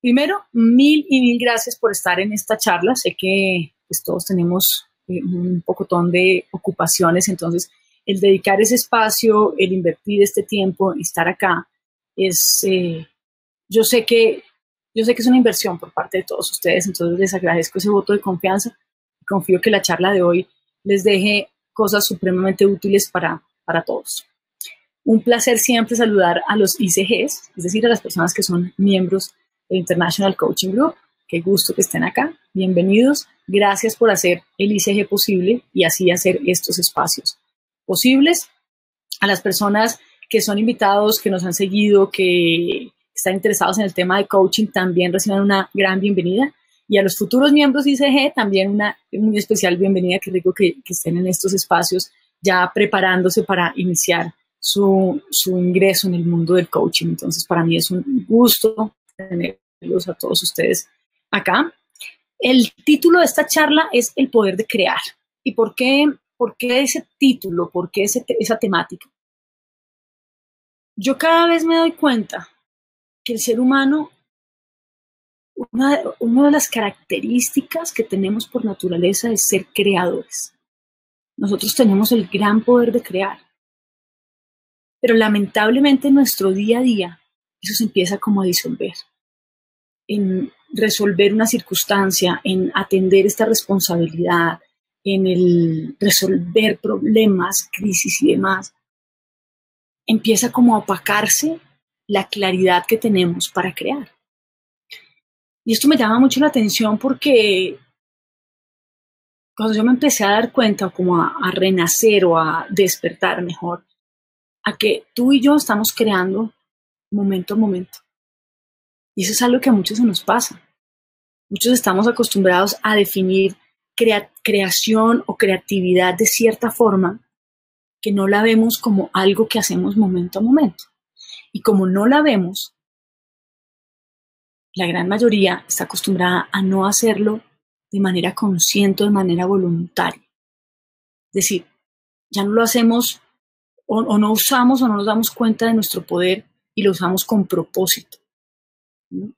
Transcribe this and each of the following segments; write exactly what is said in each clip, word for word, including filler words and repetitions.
Primero, mil y mil gracias por estar en esta charla. Sé que pues, todos tenemos eh, un pocotón de ocupaciones, entonces el dedicar ese espacio, el invertir este tiempo, estar acá, es, eh, yo sé que, yo sé que es una inversión por parte de todos ustedes, entonces les agradezco ese voto de confianza. Confío que la charla de hoy les deje cosas supremamente útiles para, para todos. Un placer siempre saludar a los I C Gs, es decir, a las personas que son miembros del International Coaching Group. Qué gusto que estén acá. Bienvenidos. Gracias por hacer el I C G posible y así hacer estos espacios posibles. A las personas que son invitados, que nos han seguido, que están interesados en el tema de coaching, también reciban una gran bienvenida. Y a los futuros miembros I C G, también una muy especial bienvenida. Qué rico que, que estén en estos espacios ya preparándose para iniciar su, su ingreso en el mundo del coaching. Entonces, para mí es un gusto tenerlos a todos ustedes acá. El título de esta charla es El poder de crear. ¿Y por qué, por qué ese título? ¿Por qué ese, esa temática? Yo cada vez me doy cuenta que el ser humano, una, una de las características que tenemos por naturaleza es ser creadores. Nosotros tenemos el gran poder de crear. Pero lamentablemente en nuestro día a día eso se empieza como a disolver. En resolver una circunstancia, en atender esta responsabilidad, en el resolver problemas, crisis y demás, empieza como a opacarse la claridad que tenemos para crear. Y esto me llama mucho la atención porque cuando yo me empecé a dar cuenta, como a, a renacer o a despertar mejor, a que tú y yo estamos creando momento a momento. Y eso es algo que a muchos se nos pasa. Muchos estamos acostumbrados a definir crea- creación o creatividad de cierta forma que no la vemos como algo que hacemos momento a momento. Y como no la vemos, la gran mayoría está acostumbrada a no hacerlo de manera consciente, de manera voluntaria. Es decir, ya no lo hacemos o, o no usamos o no nos damos cuenta de nuestro poder y lo usamos con propósito, ¿no?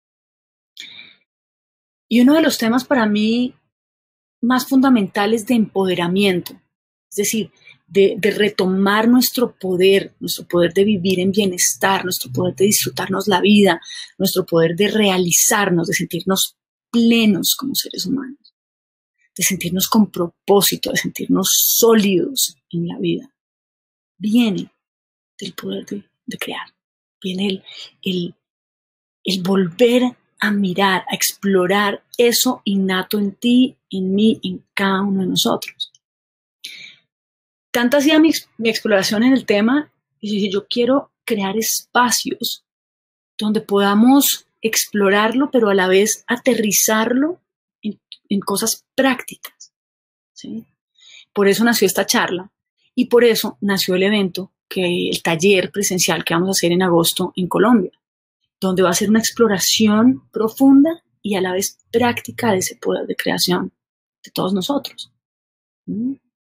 Y uno de los temas para mí más fundamentales de empoderamiento, es decir, de, de retomar nuestro poder, nuestro poder de vivir en bienestar, nuestro poder de disfrutarnos la vida, nuestro poder de realizarnos, de sentirnos plenos como seres humanos, de sentirnos con propósito, de sentirnos sólidos en la vida, viene del poder de, de crear, viene el, el, el volver a mirar, a explorar eso innato en ti, en mí, en cada uno de nosotros. Tanto hacía mi, mi exploración en el tema, y dije, yo quiero crear espacios donde podamos explorarlo, pero a la vez aterrizarlo en, en cosas prácticas, ¿sí? Por eso nació esta charla y por eso nació el evento, que el taller presencial que vamos a hacer en agosto en Colombia, donde va a ser una exploración profunda y a la vez práctica de ese poder de creación de todos nosotros. ¿Mm?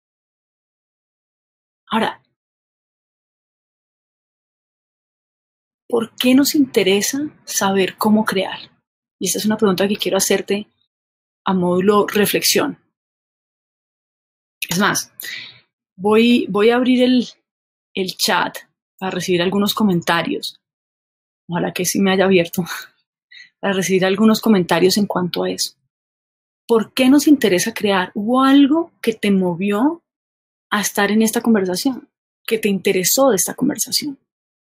Ahora, ¿por qué nos interesa saber cómo crear? Y esta es una pregunta que quiero hacerte a módulo reflexión. Es más, voy, voy a abrir el, el chat para recibir algunos comentarios. Ojalá que sí me haya abierto para recibir algunos comentarios en cuanto a eso. ¿Por qué nos interesa crear? ¿Hubo algo que te movió a estar en esta conversación? ¿Que te interesó de esta conversación?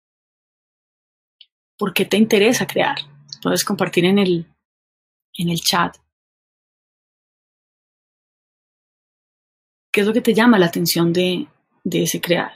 ¿Por qué te interesa crear? Puedes compartir en el, en el chat. ¿Qué es lo que te llama la atención de, de ese crear?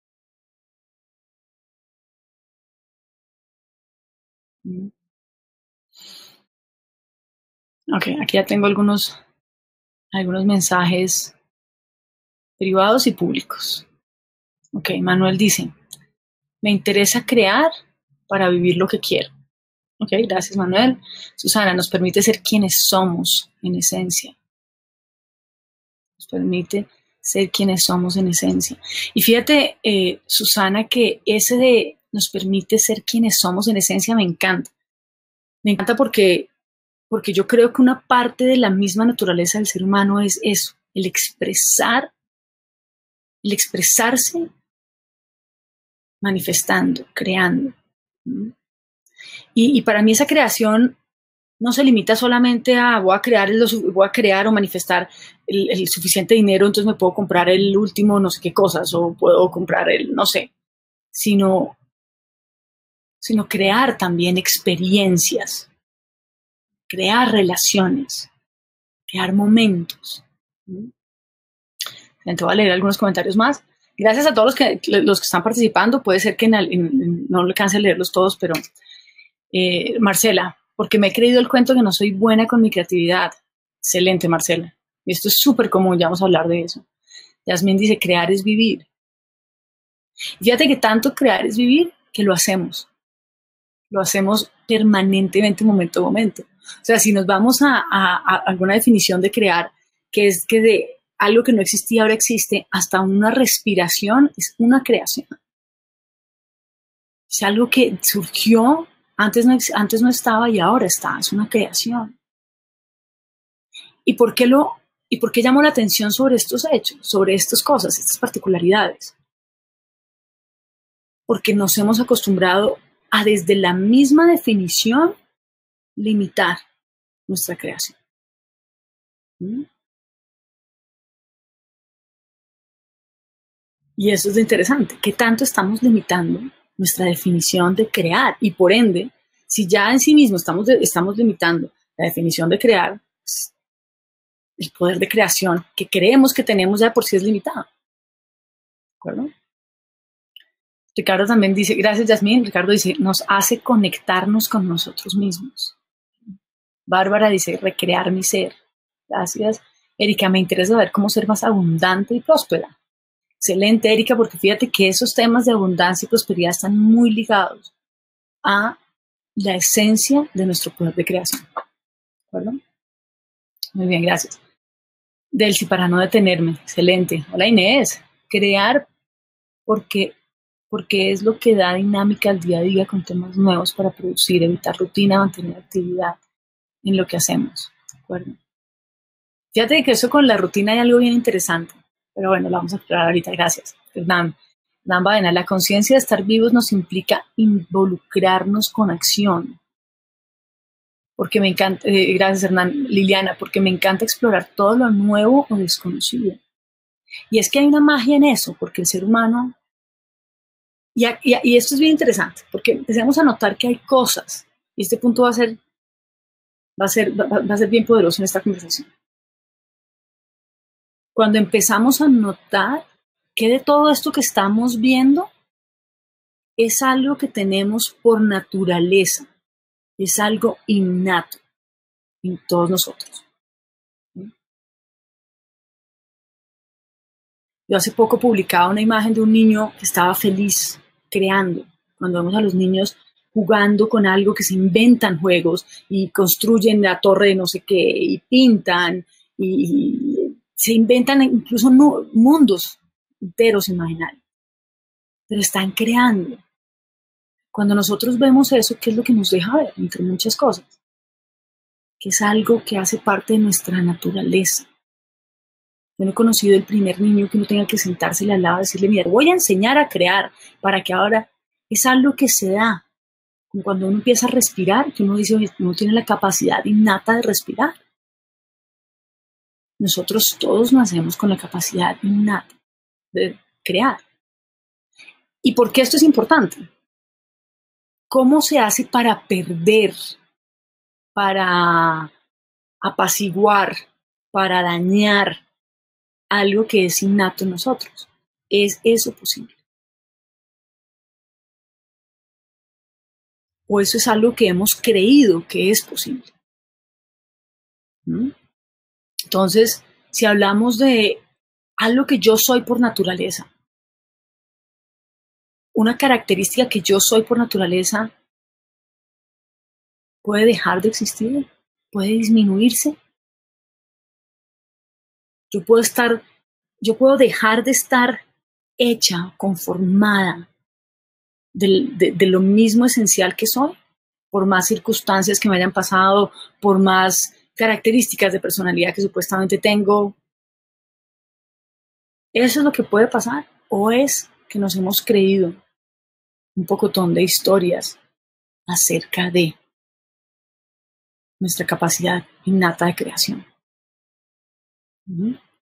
Ok, aquí ya tengo algunos, algunos mensajes privados y públicos. Ok, Manuel dice, me interesa crear para vivir lo que quiero. Ok, gracias Manuel. Susana, nos permite ser quienes somos en esencia. Nos permite ser quienes somos en esencia. Y fíjate, eh, Susana, que ese de nos permite ser quienes somos en esencia me encanta. Me encanta porque, porque yo creo que una parte de la misma naturaleza del ser humano es eso, el expresar, el expresarse manifestando, creando. Y, y para mí esa creación no se limita solamente a voy a crear, el, voy a crear o manifestar el, el suficiente dinero, entonces me puedo comprar el último no sé qué cosas o puedo comprar el no sé, sino, sino crear también experiencias, crear relaciones, crear momentos. Entonces voy a leer algunos comentarios más. Gracias a todos los que, los que están participando. Puede ser que en, en, en, no le alcance a leerlos todos, pero eh, Marcela, porque me he creído el cuento que no soy buena con mi creatividad. Excelente, Marcela. Y esto es súper común, ya vamos a hablar de eso. Yasmín dice, crear es vivir. Y fíjate que tanto crear es vivir que lo hacemos. Lo hacemos permanentemente, momento a momento. O sea, si nos vamos a, a, a alguna definición de crear, que es que de algo que no existía ahora existe, hasta una respiración es una creación. Es algo que surgió, antes no, antes no estaba y ahora está, es una creación. ¿Y por qué lo, y por qué llamo la atención sobre estos hechos, sobre estas cosas, estas particularidades? Porque nos hemos acostumbrado a desde la misma definición limitar nuestra creación. ¿Mm? Y eso es lo interesante, que tanto estamos limitando nuestra definición de crear y por ende, si ya en sí mismo estamos, de, estamos limitando la definición de crear, pues, el poder de creación que creemos que tenemos ya por sí es limitado. ¿De acuerdo? Ricardo también dice, gracias Yasmín, Ricardo dice, nos hace conectarnos con nosotros mismos. Bárbara dice, recrear mi ser. Gracias. Erika, me interesa saber cómo ser más abundante y próspera. Excelente, Erika, porque fíjate que esos temas de abundancia y prosperidad están muy ligados a la esencia de nuestro poder de creación. ¿De acuerdo? Muy bien, gracias. Delcy, para no detenerme. Excelente. Hola, Inés. Crear porque, porque es lo que da dinámica al día a día con temas nuevos para producir, evitar rutina, mantener actividad en lo que hacemos. ¿De acuerdo? Fíjate que eso con la rutina hay algo bien interesante. Pero bueno, lo vamos a explorar ahorita. Gracias. Hernán. Hernán Badena, la conciencia de estar vivos nos implica involucrarnos con acción. Porque me encanta, eh, gracias Hernán, Liliana, porque me encanta explorar todo lo nuevo o desconocido. Y es que hay una magia en eso, porque el ser humano, y, a, y, a, y esto es bien interesante, porque empecemos a notar que hay cosas, y este punto va a ser, va a ser, va, va a ser bien poderoso en esta conversación. Cuando empezamos a notar que de todo esto que estamos viendo es algo que tenemos por naturaleza, es algo innato en todos nosotros. Yo hace poco publicaba una imagen de un niño que estaba feliz creando. Cuando vemos a los niños jugando con algo, que se inventan juegos y construyen la torre de no sé qué y pintan y se inventan incluso no, mundos enteros imaginarios, pero están creando. Cuando nosotros vemos eso, ¿qué es lo que nos deja ver? Entre muchas cosas, que es algo que hace parte de nuestra naturaleza. Yo no he conocido el primer niño que uno tenga que sentarse al lado y decirle, mira, voy a enseñar a crear para que ahora es algo que se da. Como cuando uno empieza a respirar, que uno dice, uno tiene la capacidad innata de respirar. Nosotros todos nacemos con la capacidad innata de crear. ¿Y por qué esto es importante? ¿Cómo se hace para perder, para apaciguar, para dañar algo que es innato en nosotros? ¿Es eso posible? ¿O eso es algo que hemos creído que es posible? ¿Mm? Entonces, si hablamos de algo que yo soy por naturaleza, una característica que yo soy por naturaleza, ¿puede dejar de existir? ¿Puede disminuirse? Yo puedo estar, yo puedo dejar de estar hecha, conformada de, de, de lo mismo esencial que soy. por más circunstancias que me hayan pasado, por más características de personalidad que supuestamente tengo. ¿Eso es lo que puede pasar? ¿O es que nos hemos creído un pocotón de historias acerca de nuestra capacidad innata de creación? ¿Mm?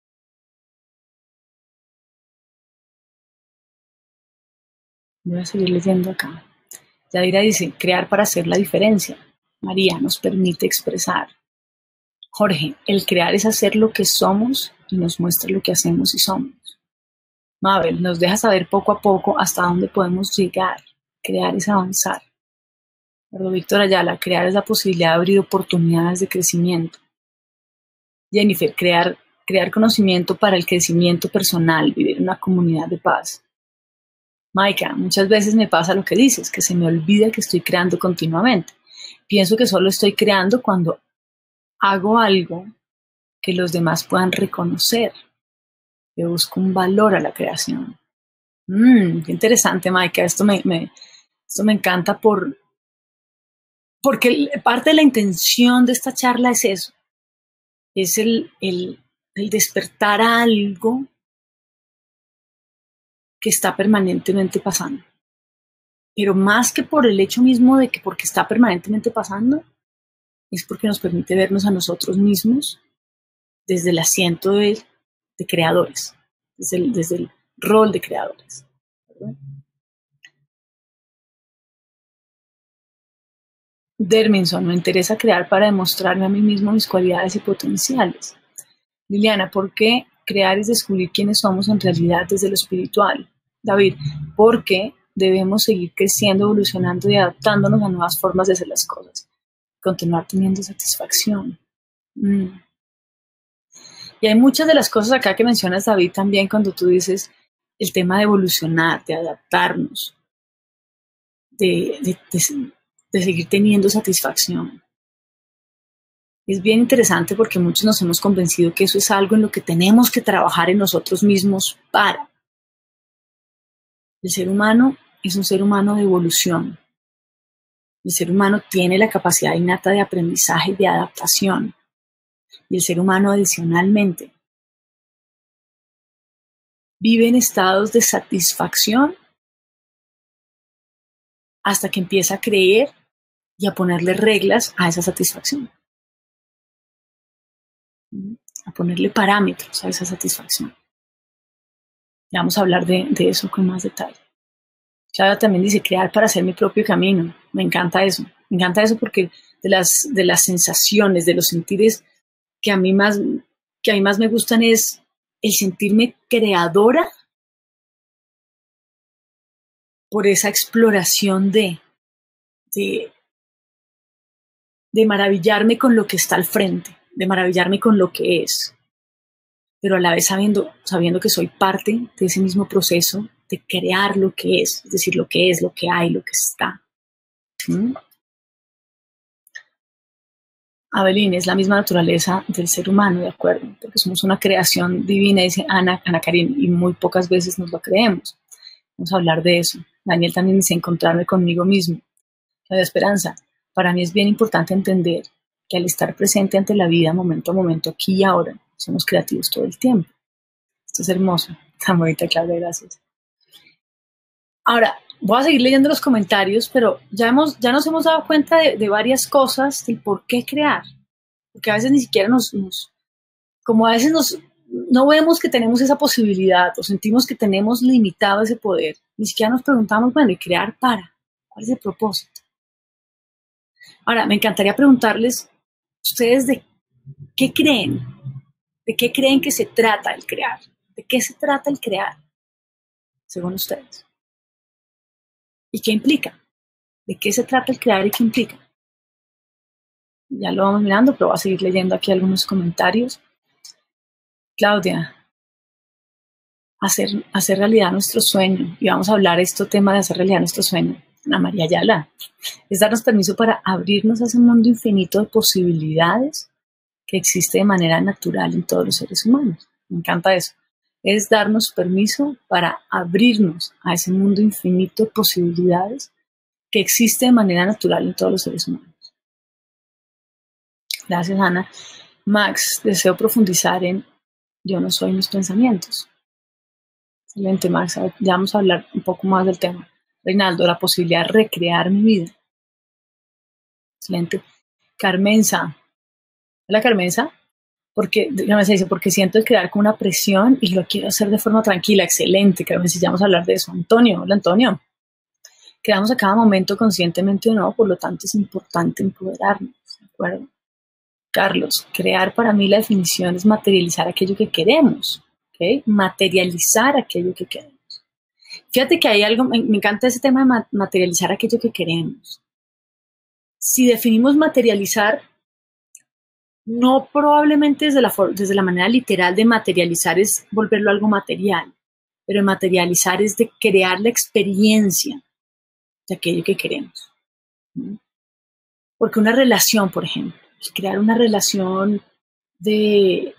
Voy a seguir leyendo acá. Yadira dice, crear para hacer la diferencia. María nos permite expresar. Jorge, el crear es hacer lo que somos y nos muestra lo que hacemos y somos. Mabel, nos deja saber poco a poco hasta dónde podemos llegar. Crear es avanzar. Pero Víctor Ayala, crear es la posibilidad de abrir oportunidades de crecimiento. Jennifer, crear, crear conocimiento para el crecimiento personal, vivir en una comunidad de paz. Maika, muchas veces me pasa lo que dices, que se me olvida que estoy creando continuamente. Pienso que solo estoy creando cuando hago algo que los demás puedan reconocer. Yo busco un valor a la creación. Mm, qué interesante, Maika. Esto me, me, esto me encanta por, porque parte de la intención de esta charla es eso. Es el, el, el despertar a algo que está permanentemente pasando. Pero más que por el hecho mismo de que porque está permanentemente pasando, es porque nos permite vernos a nosotros mismos desde el asiento de, de creadores, desde el, desde el rol de creadores. ¿Verdad? Derminson, me interesa crear para demostrarme a mí mismo mis cualidades y potenciales. Liliana, ¿por qué crear es descubrir quiénes somos en realidad desde lo espiritual? David, porque debemos seguir creciendo, evolucionando y adaptándonos a nuevas formas de hacer las cosas. Continuar teniendo satisfacción. Mm. Y hay muchas de las cosas acá que mencionas, David, también cuando tú dices el tema de evolucionar, de adaptarnos, de, de, de, de seguir teniendo satisfacción. Es bien interesante porque muchos nos hemos convencido que eso es algo en lo que tenemos que trabajar en nosotros mismos para. El ser humano es un ser humano de evolución. El ser humano tiene la capacidad innata de aprendizaje y de adaptación. Y el ser humano adicionalmente vive en estados de satisfacción hasta que empieza a creer y a ponerle reglas a esa satisfacción. A ponerle parámetros a esa satisfacción. Ya vamos a hablar de, de eso con más detalle. Claudia también dice, crear para hacer mi propio camino. Me encanta eso. Me encanta eso porque de las, de las sensaciones, de los sentires que a mí más, que a mí más me gustan es el sentirme creadora por esa exploración de, de, de maravillarme con lo que está al frente, de maravillarme con lo que es, pero a la vez sabiendo, sabiendo que soy parte de ese mismo proceso de crear lo que es, es decir, lo que es, lo que hay, lo que está. ¿Mm? Abelín, es la misma naturaleza del ser humano, de acuerdo, porque somos una creación divina, dice Ana, Ana Karin, y muy pocas veces nos lo creemos. Vamos a hablar de eso. Daniel también dice, encontrarme conmigo mismo. La esperanza, para mí es bien importante entender que al estar presente ante la vida, momento a momento, aquí y ahora, somos creativos todo el tiempo. Esto es hermoso. Tan bonita, Claudia, gracias. Ahora, voy a seguir leyendo los comentarios, pero ya, hemos, ya nos hemos dado cuenta de, de varias cosas del por qué crear. Porque a veces ni siquiera nos, nos como a veces nos, no vemos que tenemos esa posibilidad o sentimos que tenemos limitado ese poder. Ni siquiera nos preguntamos, bueno, ¿y crear para? ¿Cuál es el propósito? Ahora, me encantaría preguntarles, ¿ustedes de qué creen? ¿De qué creen que se trata el crear? ¿De qué se trata el crear? Según ustedes. ¿Y qué implica? ¿De qué se trata el crear y qué implica? Ya lo vamos mirando, pero voy a seguir leyendo aquí algunos comentarios. Claudia, hacer, hacer realidad nuestro sueño. Y vamos a hablar este tema de hacer realidad nuestro sueño. Ana María Ayala, es darnos permiso para abrirnos a ese mundo infinito de posibilidades que existe de manera natural en todos los seres humanos. Me encanta eso. Es darnos permiso para abrirnos a ese mundo infinito de posibilidades que existe de manera natural en todos los seres humanos. Gracias, Ana. Max, deseo profundizar en yo no soy mis pensamientos. Excelente, Max. Ya vamos a hablar un poco más del tema. Reinaldo, la posibilidad de recrear mi vida. Excelente. Carmenza. Hola, Carmenza. Porque, déjame dice, porque siento crear con una presión y lo quiero hacer de forma tranquila. Excelente, Carmenza. Ya vamos a hablar de eso. Antonio. Hola, Antonio. Creamos a cada momento conscientemente o no, por lo tanto es importante empoderarnos. ¿De acuerdo? Carlos, crear para mí la definición es materializar aquello que queremos. ¿Okay? Materializar aquello que queremos. Fíjate que hay algo, me, me encanta ese tema de materializar aquello que queremos. Si definimos materializar, no probablemente desde la, desde la manera literal de materializar es volverlo algo material, pero materializar es de crear la experiencia de aquello que queremos. Porque una relación, por ejemplo, crear una relación de,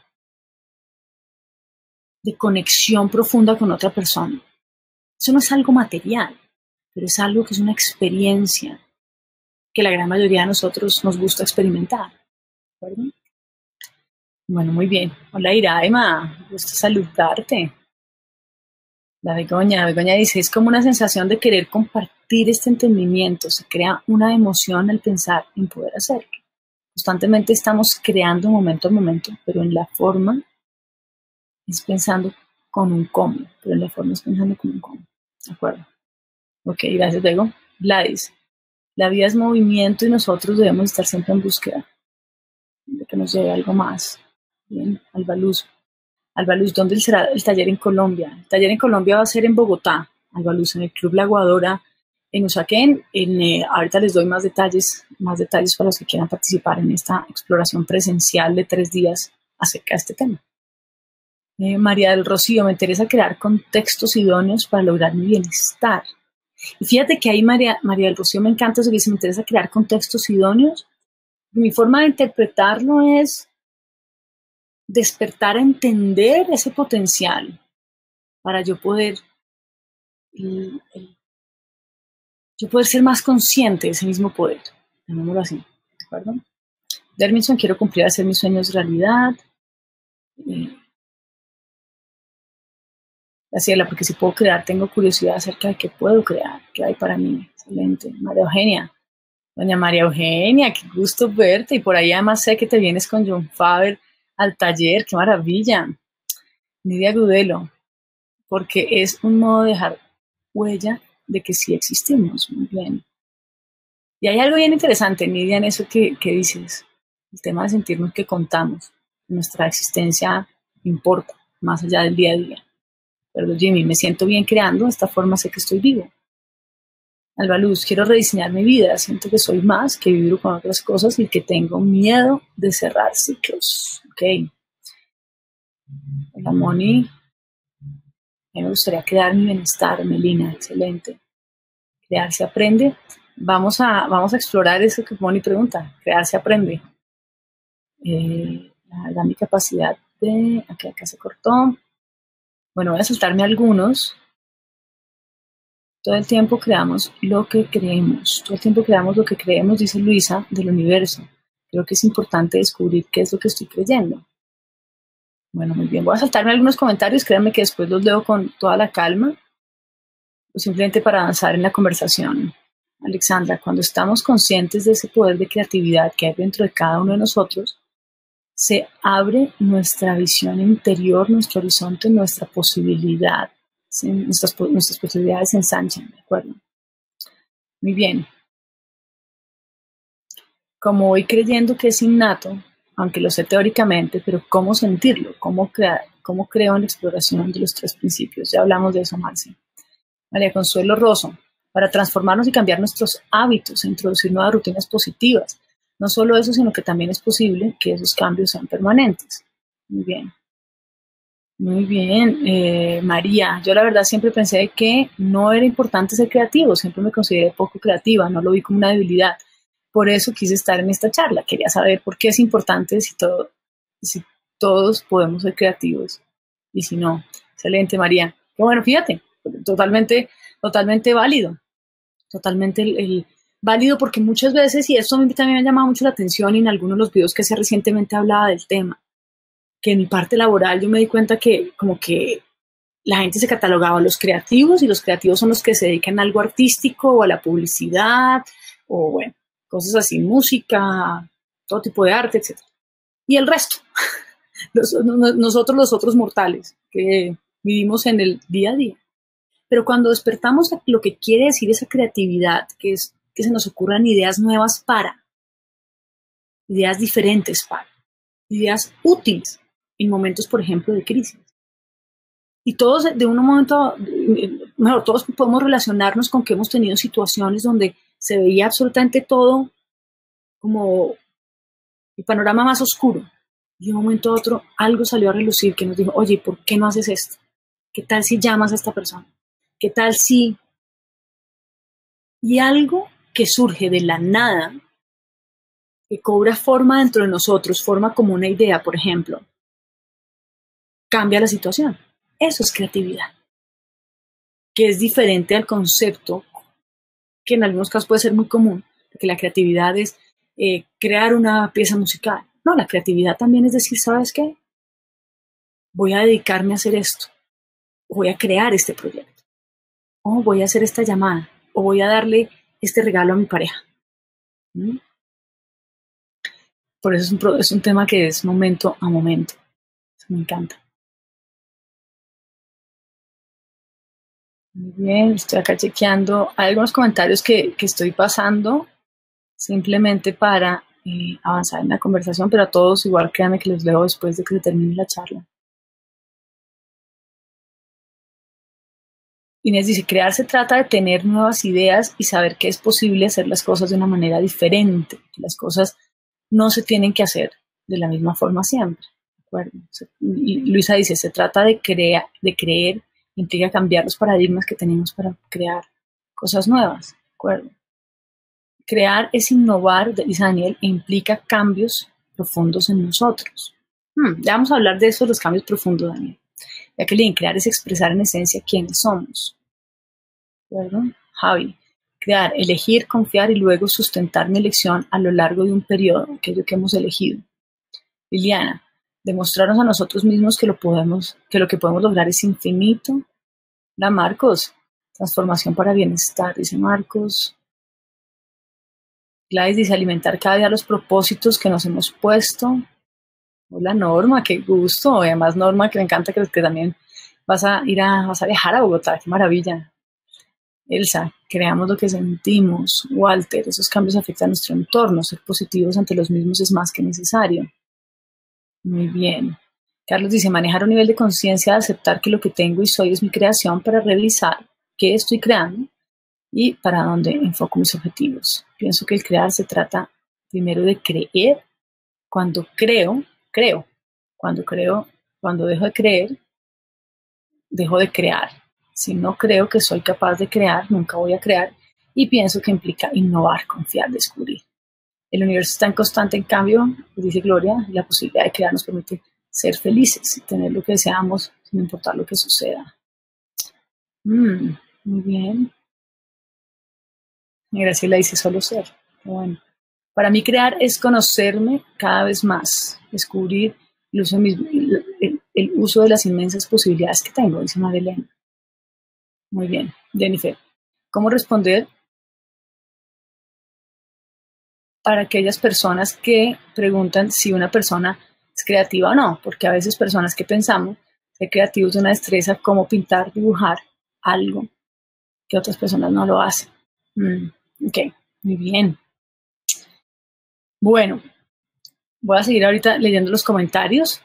de conexión profunda con otra persona, eso no es algo material, pero es algo que es una experiencia que la gran mayoría de nosotros nos gusta experimentar. ¿Verdad? Bueno, muy bien. Hola, Iraima. Gusto saludarte. La Begoña. Begoña dice, es como una sensación de querer compartir este entendimiento. Se crea una emoción al pensar en poder hacerlo. Constantemente estamos creando momento a momento, pero en la forma es pensando con un cómo. Pero en la forma es pensando con un cómo. ¿De acuerdo? Ok, gracias, Bego. Gladys. La vida es movimiento y nosotros debemos estar siempre en búsqueda de que nos lleve algo más. Bien, Alba Luz. Alba Luz, ¿dónde será el taller en Colombia? El taller en Colombia va a ser en Bogotá, Alba Luz, en el Club La Aguadora, en Usaquén. En, eh, ahorita les doy más detalles, más detalles para los que quieran participar en esta exploración presencial de tres días acerca de este tema. Eh, María del Rocío, me interesa crear contextos idóneos para lograr mi bienestar. Y fíjate que ahí María, María del Rocío me encanta eso que dice, me interesa crear contextos idóneos. Mi forma de interpretarlo es despertar a entender ese potencial para yo poder, y, y, yo poder ser más consciente de ese mismo poder. Llamémoslo así, ¿de acuerdo? Derminson, quiero cumplir, hacer mis sueños realidad. Eh, Graciela, porque si puedo crear, tengo curiosidad acerca de qué puedo crear, qué hay para mí. Excelente. María Eugenia. Doña María Eugenia, qué gusto verte. Y por ahí además sé que te vienes con John Faber al taller. ¡Qué maravilla! Nidia Gudelo, porque es un modo de dejar huella de que sí existimos. Muy bien. Y hay algo bien interesante, Nidia, en eso que, que dices. El tema de sentirnos que contamos. Nuestra existencia importa, más allá del día a día. Pero Jimmy, me siento bien creando, de esta forma sé que estoy vivo. Alba Luz, quiero rediseñar mi vida, siento que soy más, que vibro con otras cosas y que tengo miedo de cerrar ciclos. Ok. Hola, Moni. A mí me gustaría crear mi bienestar, Melina, excelente. Crear se aprende. Vamos a, vamos a explorar eso que Moni pregunta. Crear se aprende. Eh, la, la mi capacidad de... Aquí, acá se cortó. Bueno, voy a saltarme algunos. Todo el tiempo creamos lo que creemos. Todo el tiempo creamos lo que creemos, dice Luisa, del universo. Creo que es importante descubrir qué es lo que estoy creyendo. Bueno, muy bien. Voy a saltarme algunos comentarios. Créanme que después los leo con toda la calma. O simplemente para avanzar en la conversación. Alexandra, cuando estamos conscientes de ese poder de creatividad que hay dentro de cada uno de nosotros, se abre nuestra visión interior, nuestro horizonte, nuestra posibilidad. ¿Sí? Nuestras, nuestras posibilidades se ensanchan, ¿de acuerdo? Muy bien. Como voy creyendo que es innato, aunque lo sé teóricamente, pero ¿cómo sentirlo? ¿Cómo, crear, cómo creo en la exploración de los tres principios? Ya hablamos de eso, Marcia. María Consuelo Rosso, para transformarnos y cambiar nuestros hábitos e introducir nuevas rutinas positivas. No solo eso, sino que también es posible que esos cambios sean permanentes. Muy bien. Muy bien, eh, María. Yo la verdad siempre pensé que no era importante ser creativo, siempre me consideré poco creativa, no lo vi como una debilidad. Por eso quise estar en esta charla. Quería saber por qué es importante si, todo, si todos podemos ser creativos y si no. Excelente, María. Qué bueno, fíjate, totalmente, totalmente válido. totalmente el, el válido, porque muchas veces, y esto a mí también me ha llamado mucho la atención y en algunos de los videos que hace recientemente hablaba del tema, que en mi parte laboral yo me di cuenta que como que la gente se catalogaba a los creativos y los creativos son los que se dedican a algo artístico o a la publicidad o bueno, cosas así, música, todo tipo de arte, etcétera. Y el resto, los, nosotros los otros mortales que vivimos en el día a día. Pero cuando despertamos a lo que quiere decir esa creatividad, que es que se nos ocurran ideas nuevas para, ideas diferentes para, ideas útiles en momentos, por ejemplo, de crisis. Y todos de un momento, mejor, todos podemos relacionarnos con que hemos tenido situaciones donde se veía absolutamente todo como el panorama más oscuro. Y de un momento a otro algo salió a relucir que nos dijo, oye, ¿por qué no haces esto? ¿Qué tal si llamas a esta persona? ¿Qué tal si...? Y algo que surge de la nada, que cobra forma dentro de nosotros, forma como una idea, por ejemplo, cambia la situación. Eso es creatividad, que es diferente al concepto que en algunos casos puede ser muy común, porque la creatividad es eh, crear una pieza musical. No, la creatividad también es decir, ¿sabes qué? Voy a dedicarme a hacer esto, voy a crear este proyecto, o voy a hacer esta llamada, o voy a darle este regalo a mi pareja. ¿Mm? Por eso es un, es un tema que es momento a momento. Eso me encanta. Muy bien, estoy acá chequeando. Hay algunos comentarios que, que estoy pasando simplemente para eh, avanzar en la conversación, pero a todos igual créanme que los leo después de que se termine la charla. Inés dice, crear se trata de tener nuevas ideas y saber que es posible hacer las cosas de una manera diferente. Las cosas no se tienen que hacer de la misma forma siempre. ¿De acuerdo? Y Luisa dice, se trata de, crea, de creer, implica cambiar los paradigmas que tenemos para crear cosas nuevas. ¿De acuerdo? Crear es innovar, dice Daniel, e implica cambios profundos en nosotros. Hmm, ya vamos a hablar de eso, de los cambios profundos, Daniel. Jacqueline, crear es expresar en esencia quiénes somos. ¿De acuerdo? Javi, crear, elegir, confiar y luego sustentar mi elección a lo largo de un periodo, aquello que hemos elegido. Liliana, demostrarnos a nosotros mismos que lo podemos, que lo que podemos lograr es infinito. La Marcos, transformación para bienestar, dice Marcos. Gladys dice, alimentar cada día los propósitos que nos hemos puesto. Hola Norma, qué gusto. Además Norma, que me encanta que, que también vas a ir a, vas a viajar a Bogotá, qué maravilla. Elsa, creamos lo que sentimos. Walter, esos cambios afectan a nuestro entorno. Ser positivos ante los mismos es más que necesario. Muy bien. Carlos dice, manejar un nivel de conciencia de aceptar que lo que tengo y soy es mi creación para revisar qué estoy creando y para dónde enfoco mis objetivos. Pienso que el crear se trata primero de creer. Cuando creo, creo. Cuando creo, cuando dejo de creer, dejo de crear. Si no creo que soy capaz de crear, nunca voy a crear. Y pienso que implica innovar, confiar, descubrir. El universo está en constante cambio, dice Gloria, y la posibilidad de crear nos permite ser felices y tener lo que deseamos sin importar lo que suceda. Mm, muy bien. Y Graciela dice solo ser. Bueno. Para mí crear es conocerme cada vez más, descubrir el uso, de mis, el, el uso de las inmensas posibilidades que tengo, dice Marilena. Muy bien. Jennifer, ¿cómo responder para aquellas personas que preguntan si una persona es creativa o no? Porque a veces personas que pensamos ser creativos de una destreza como pintar, dibujar algo que otras personas no lo hacen. Mm, ok, muy bien. Bueno, voy a seguir ahorita leyendo los comentarios.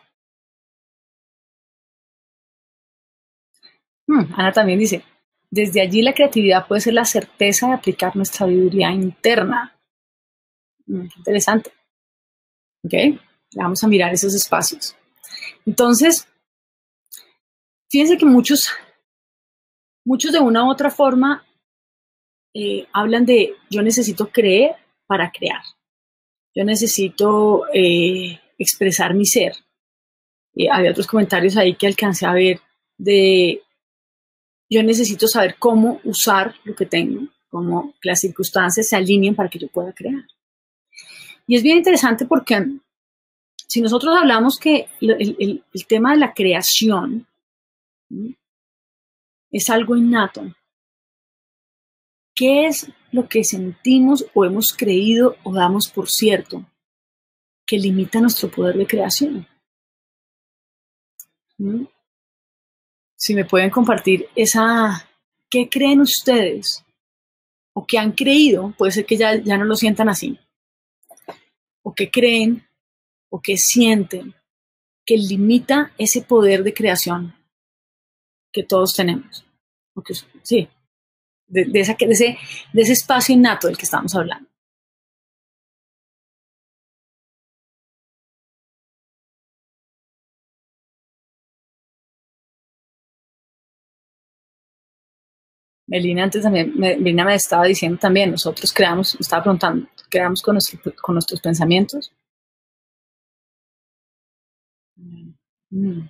Hmm, Ana también dice, desde allí la creatividad puede ser la certeza de aplicar nuestra sabiduría interna. Hmm, interesante. Ok, vamos a mirar esos espacios. Entonces, fíjense que muchos, muchos de una u otra forma eh, hablan de yo necesito creer para crear. Yo necesito eh, expresar mi ser. Eh, había otros comentarios ahí que alcancé a ver de yo necesito saber cómo usar lo que tengo, como que las circunstancias se alineen para que yo pueda crear. Y es bien interesante porque si nosotros hablamos que el, el, el tema de la creación, ¿sí?, es algo innato, ¿qué es lo que sentimos o hemos creído o damos por cierto que limita nuestro poder de creación? ¿Sí? Si me pueden compartir esa, ¿qué creen ustedes? O que han creído, puede ser que ya, ya no lo sientan así, o que creen, o que sienten, que limita ese poder de creación que todos tenemos. Porque, sí, de, de, esa, de, ese, de ese espacio innato del que estamos hablando. Melina antes también, Melina me estaba diciendo también, nosotros creamos, me estaba preguntando, creamos con, nuestro, con nuestros pensamientos. Mm.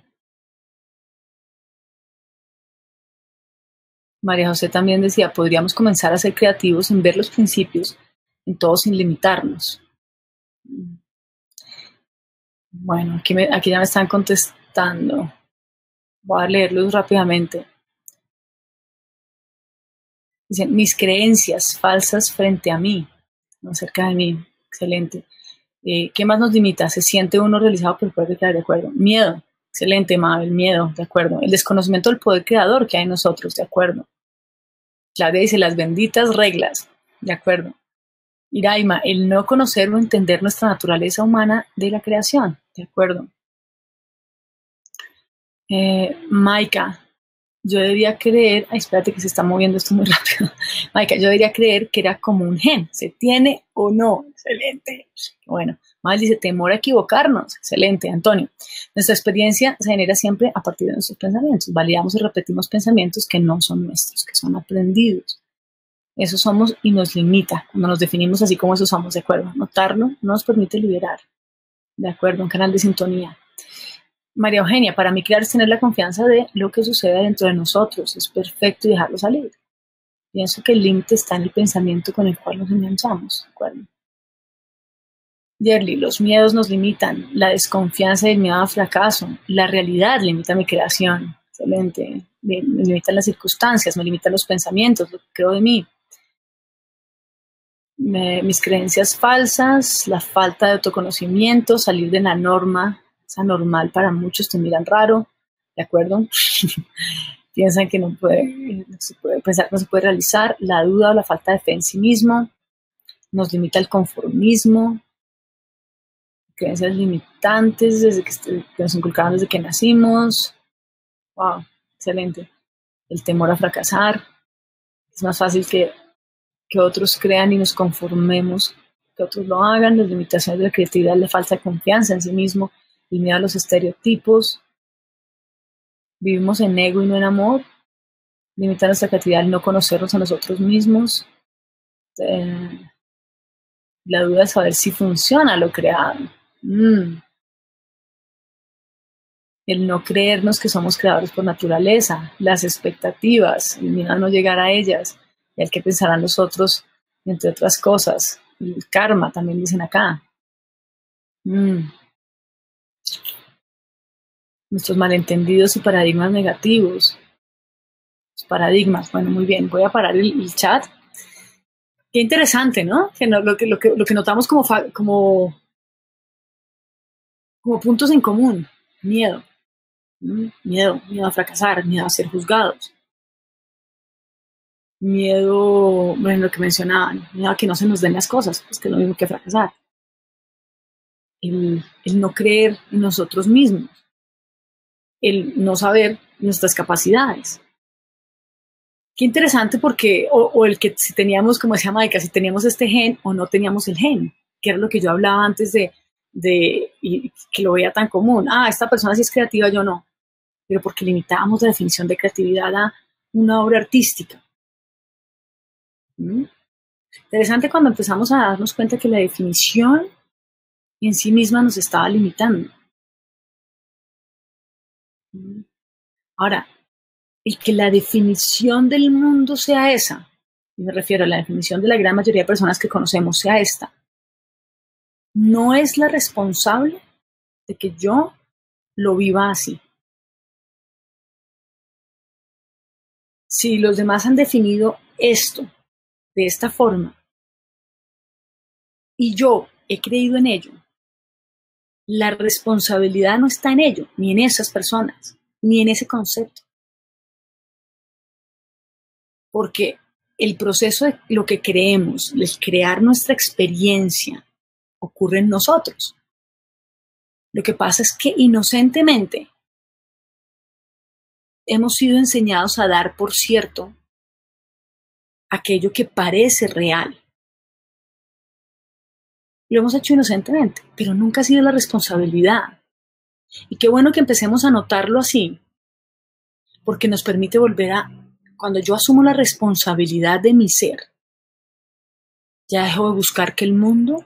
María José también decía, podríamos comenzar a ser creativos en ver los principios en todo sin limitarnos. Bueno, aquí, me, aquí ya me están contestando. Voy a leerlos rápidamente. Dicen, mis creencias falsas frente a mí, acerca de mí. Excelente. Eh, ¿Qué más nos limita? Se siente uno realizado por el poder crear, de acuerdo. Miedo. Excelente, Mabel, miedo, de acuerdo. El desconocimiento del poder creador que hay en nosotros, de acuerdo. Claudia dice, las benditas reglas, de acuerdo. Iraima, el no conocer o entender nuestra naturaleza humana de la creación, de acuerdo. Eh, Maika, yo debía creer, ay, espérate que se está moviendo esto muy rápido. Maika, yo debería creer que era como un gen, ¿se tiene o no? Excelente. Bueno, Mal dice, temor a equivocarnos. Excelente, Antonio. Nuestra experiencia se genera siempre a partir de nuestros pensamientos. Validamos y repetimos pensamientos que no son nuestros, que son aprendidos. Eso somos y nos limita. Cuando nos definimos así como eso somos, ¿de acuerdo? Notarlo no nos permite liberar. ¿De acuerdo? Un canal de sintonía. María Eugenia, para mí crear es tener la confianza de lo que sucede dentro de nosotros. Es perfecto y dejarlo salir. Pienso que el límite está en el pensamiento con el cual nos enganchamos. ¿De acuerdo? Yerli, los miedos nos limitan. La desconfianza y el miedo al fracaso. La realidad limita mi creación. Excelente. Me, me limitan las circunstancias, me limitan los pensamientos, lo que creo de mí. Me, mis creencias falsas, la falta de autoconocimiento, salir de la norma. Es anormal para muchos, te miran raro, ¿de acuerdo? Piensan que no puede, no se puede pensar, no se puede realizar. La duda o la falta de fe en sí mismo nos limita el conformismo, creencias limitantes desde que, que nos inculcaron desde que nacimos. Wow, excelente. El temor a fracasar. Es más fácil que, que otros crean y nos conformemos, que otros lo hagan. Las limitaciones de la creatividad, la falta de confianza en sí mismo, el miedo a los estereotipos. Vivimos en ego y no en amor. Limita nuestra creatividad al no conocernos a nosotros mismos. Eh, la duda de saber si funciona lo creado. Mm. El no creernos que somos creadores por naturaleza. Las expectativas, el miedo a no llegar a ellas. Y al que pensarán los otros, entre otras cosas. El karma, también dicen acá. Mm. Nuestros malentendidos y paradigmas negativos. Los paradigmas, bueno, muy bien, voy a parar el, el chat. Qué interesante, ¿no? Que no, lo, que, lo, que, lo que notamos como, fa, como, como puntos en común. Miedo. ¿Mm? Miedo, miedo a fracasar, miedo a ser juzgados. Miedo, bueno, lo que mencionaban, miedo a que no se nos den las cosas, pues que es lo mismo que fracasar. El, el no creer en nosotros mismos. El no saber nuestras capacidades. Qué interesante porque, o, o el que si teníamos, como decía Maika, si teníamos este gen o no teníamos el gen, que era lo que yo hablaba antes de, de y que lo veía tan común. Ah, esta persona sí es creativa, yo no. Pero porque limitábamos la definición de creatividad a una obra artística. ¿Mm? Interesante cuando empezamos a darnos cuenta que la definición en sí misma nos estaba limitando. ¿Mm? Ahora, el que la definición del mundo sea esa, y me refiero a la definición de la gran mayoría de personas que conocemos, sea esta: no es la responsable de que yo lo viva así. Si los demás han definido esto de esta forma y yo he creído en ello, la responsabilidad no está en ello, ni en esas personas, ni en ese concepto. Porque el proceso de lo que creemos, el crear nuestra experiencia, ocurre en nosotros. Lo que pasa es que inocentemente hemos sido enseñados a dar por cierto aquello que parece real. Lo hemos hecho inocentemente, pero nunca ha sido la responsabilidad. Y qué bueno que empecemos a notarlo así, porque nos permite volver a, cuando yo asumo la responsabilidad de mi ser, ya dejo de buscar que el mundo,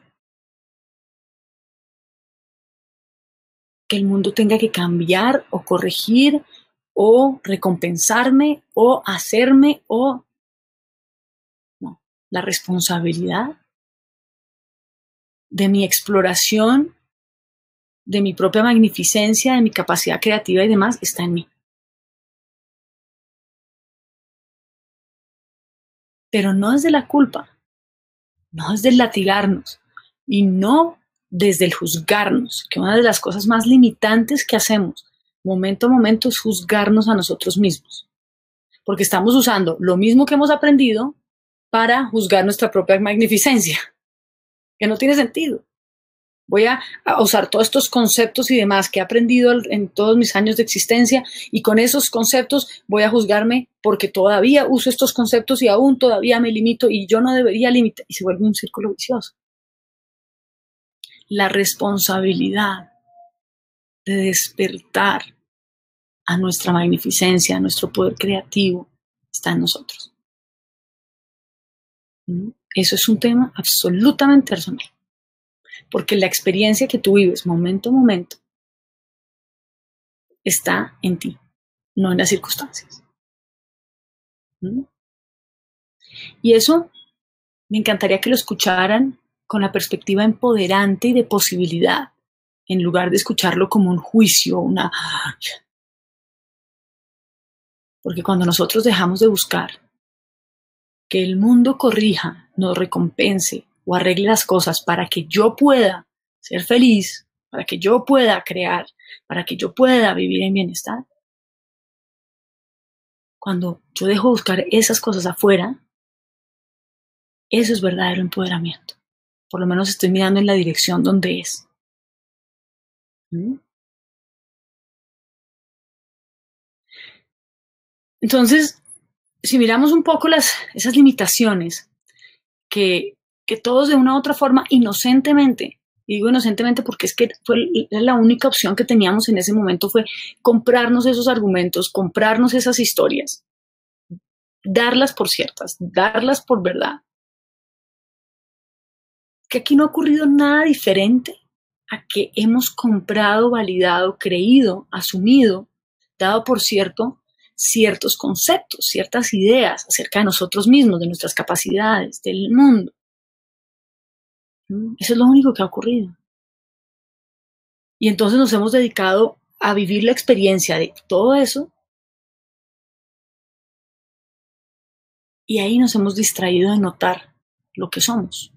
que el mundo tenga que cambiar o corregir o recompensarme o hacerme o... No, la responsabilidad de mi exploración, de mi propia magnificencia, de mi capacidad creativa y demás, está en mí. Pero no desde la culpa, no desde el latigarnos y no desde el juzgarnos, que una de las cosas más limitantes que hacemos momento a momento es juzgarnos a nosotros mismos, porque estamos usando lo mismo que hemos aprendido para juzgar nuestra propia magnificencia, que no tiene sentido. Voy a, a usar todos estos conceptos y demás que he aprendido en todos mis años de existencia y con esos conceptos voy a juzgarme porque todavía uso estos conceptos y aún todavía me limito y yo no debería limitar, y se vuelve un círculo vicioso. La responsabilidad de despertar a nuestra magnificencia, a nuestro poder creativo, está en nosotros. Eso es un tema absolutamente personal. Porque la experiencia que tú vives momento a momento está en ti, no en las circunstancias. ¿Mm? Y eso me encantaría que lo escucharan con la perspectiva empoderante y de posibilidad, en lugar de escucharlo como un juicio, una... Porque cuando nosotros dejamos de buscar que el mundo corrija, nos recompense o arregle las cosas para que yo pueda ser feliz, para que yo pueda crear, para que yo pueda vivir en bienestar. Cuando yo dejo de buscar esas cosas afuera, eso es verdadero empoderamiento. Por lo menos estoy mirando en la dirección donde es. ¿Mm? Entonces, si miramos un poco las, esas limitaciones que, que todos de una u otra forma inocentemente, y digo inocentemente porque es que fue la única opción que teníamos en ese momento, fue comprarnos esos argumentos, comprarnos esas historias, darlas por ciertas, darlas por verdad. Que aquí no ha ocurrido nada diferente a que hemos comprado, validado, creído, asumido, dado por cierto, ciertos conceptos, ciertas ideas acerca de nosotros mismos, de nuestras capacidades, del mundo. Eso es lo único que ha ocurrido. Y entonces nos hemos dedicado a vivir la experiencia de todo eso y ahí nos hemos distraído de notar lo que somos.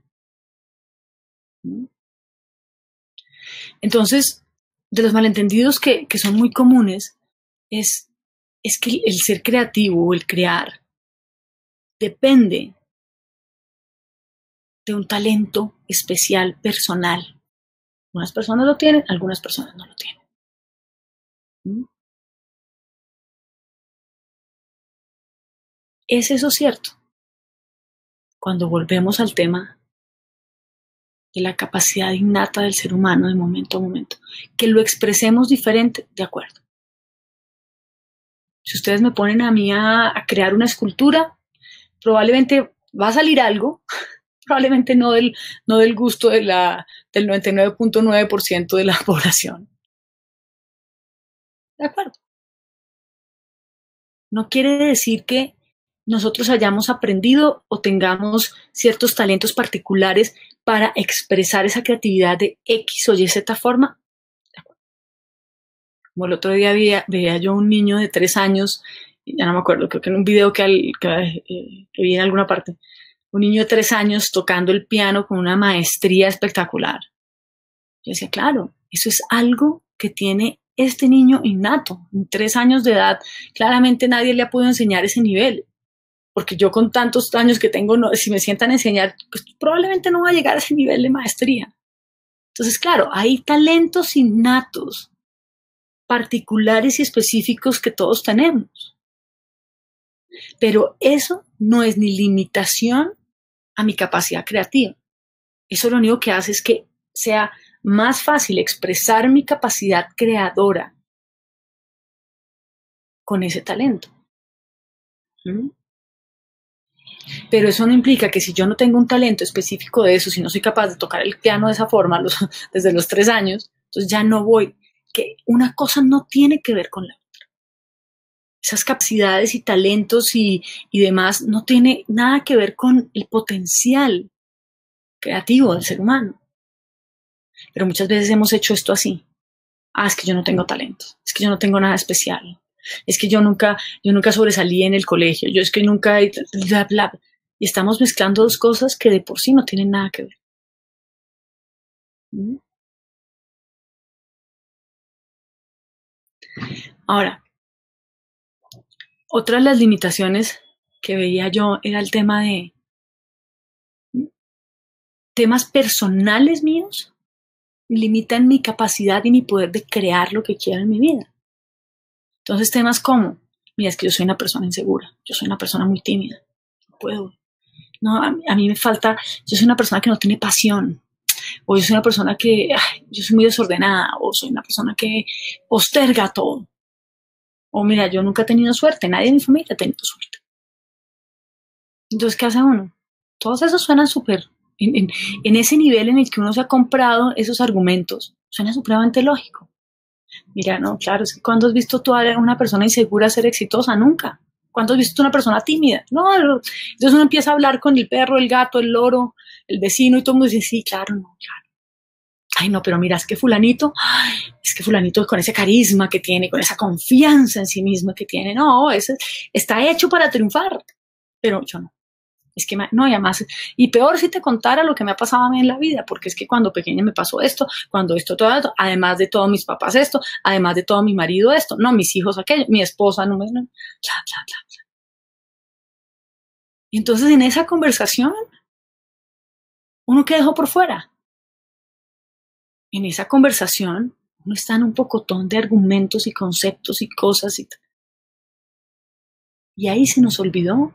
Entonces, de los malentendidos que, que son muy comunes es, es que el ser creativo o el crear depende de un talento especial, personal. Algunas personas lo tienen, algunas personas no lo tienen. ¿Mm? ¿Es eso cierto? Cuando volvemos al tema de la capacidad innata del ser humano de momento a momento, que lo expresemos diferente, de acuerdo. Si ustedes me ponen a mí a, a crear una escultura, probablemente va a salir algo, probablemente no del, no del gusto de la, del noventa y nueve punto nueve por ciento de la población. De acuerdo. No quiere decir que nosotros hayamos aprendido o tengamos ciertos talentos particulares para expresar esa creatividad de X o Y Z forma. Como el otro día veía, veía yo un niño de tres años, ya no me acuerdo, creo que en un video que, al, que, eh, que vi en alguna parte, un niño de tres años tocando el piano con una maestría espectacular. Yo decía, claro, eso es algo que tiene este niño innato. En tres años de edad, claramente nadie le ha podido enseñar ese nivel. Porque yo con tantos años que tengo, no, si me sientan a enseñar, pues probablemente no va a llegar a ese nivel de maestría. Entonces, claro, hay talentos innatos, particulares y específicos que todos tenemos. Pero eso no es ni limitación a mi capacidad creativa. Eso lo único que hace es que sea más fácil expresar mi capacidad creadora con ese talento. ¿Mm? Pero eso no implica que si yo no tengo un talento específico de eso, si no soy capaz de tocar el piano de esa forma los, desde los tres años, entonces ya no voy. Que una cosa no tiene que ver con la otra. Esas capacidades y talentos y, y demás no tiene nada que ver con el potencial creativo del ser humano. Pero muchas veces hemos hecho esto así. Ah, es que yo no tengo talento, es que yo no tengo nada especial, es que yo nunca, yo nunca sobresalí en el colegio, yo es que nunca, bla, bla. Y estamos mezclando dos cosas que de por sí no tienen nada que ver. ¿Mm? Ahora, otra de las limitaciones que veía yo era el tema de temas personales míos, limitan mi capacidad y mi poder de crear lo que quiero en mi vida. Entonces, temas como, mira, es que yo soy una persona insegura, yo soy una persona muy tímida, no puedo. No, a, a mí me falta, yo soy una persona que no tiene pasión, o yo soy una persona que, ay, yo soy muy desordenada, o soy una persona que posterga todo. O mira, yo nunca he tenido suerte, nadie en mi familia ha tenido suerte. Entonces, ¿qué hace uno? Todos esos suenan súper, en, en, en ese nivel en el que uno se ha comprado esos argumentos, suena supremamente lógico. Mira, no, claro, es que ¿cuándo has visto tú a una persona insegura ser exitosa? Nunca. ¿Cuándo has visto una persona tímida? No, entonces uno empieza a hablar con el perro, el gato, el loro, el vecino y todo el mundo dice, sí, claro, no, claro. Ay, no, pero mira, es que fulanito, ay, es que fulanito con ese carisma que tiene, con esa confianza en sí mismo que tiene, no, ese está hecho para triunfar, pero yo no. Es que, no, y además, y peor si te contara lo que me ha pasado a mí en la vida, porque es que cuando pequeña me pasó esto, cuando esto, todo esto, además de todos mis papás esto, además de todo mi marido esto, no, mis hijos aquello, mi esposa, no, no, bla, bla, bla, bla. Y entonces en esa conversación, uno que dejó por fuera. En esa conversación, uno está en un pocotón de argumentos y conceptos y cosas y, y ahí se nos olvidó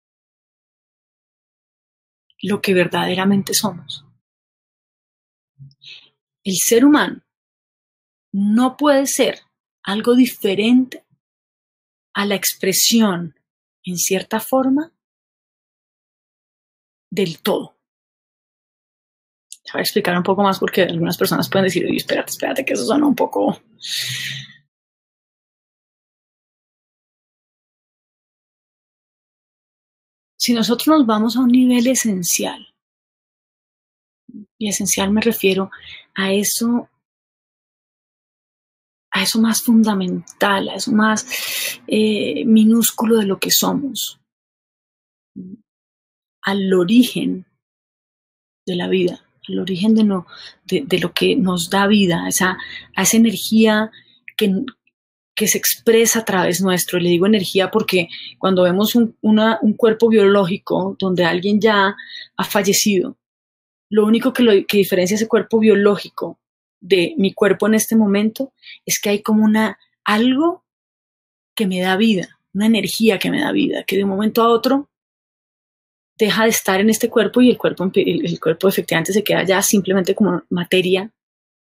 lo que verdaderamente somos. El ser humano no puede ser algo diferente a la expresión, en cierta forma, del todo. Voy a explicar un poco más porque algunas personas pueden decir, oye, espérate, espérate, que eso suena un poco... Si nosotros nos vamos a un nivel esencial, y esencial me refiero a eso, a eso más fundamental, a eso más eh, minúsculo de lo que somos, al origen de la vida, al origen de, no, de, de lo que nos da vida, a esa, a esa energía que, que se expresa a través nuestro. Y le digo energía porque cuando vemos un, una, un cuerpo biológico donde alguien ya ha fallecido, lo único que, lo, que diferencia ese cuerpo biológico de mi cuerpo en este momento es que hay como una, algo que me da vida, una energía que me da vida, que de un momento a otro deja de estar en este cuerpo y el cuerpo, el, el cuerpo efectivamente se queda ya simplemente como materia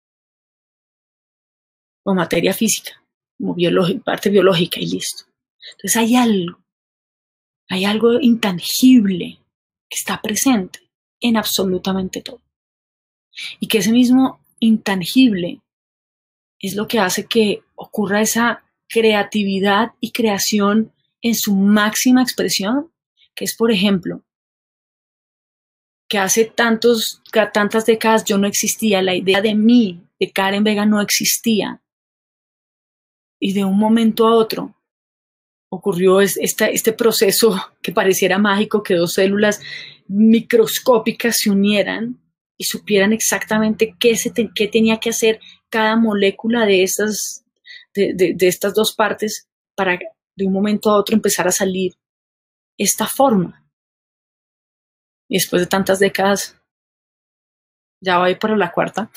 o materia física, como biológica, parte biológica y listo. Entonces hay algo, hay algo intangible que está presente en absolutamente todo. Y que ese mismo intangible es lo que hace que ocurra esa creatividad y creación en su máxima expresión, que es, por ejemplo, que hace tantos, tantas décadas yo no existía, la idea de mí, de Karen Vega, no existía. Y de un momento a otro ocurrió esta, este proceso que pareciera mágico, que dos células microscópicas se unieran y supieran exactamente qué, se te, qué tenía que hacer cada molécula de estas, de, de, de estas dos partes para de un momento a otro empezar a salir esta forma. Y después de tantas décadas, ya va a ir para la cuarta,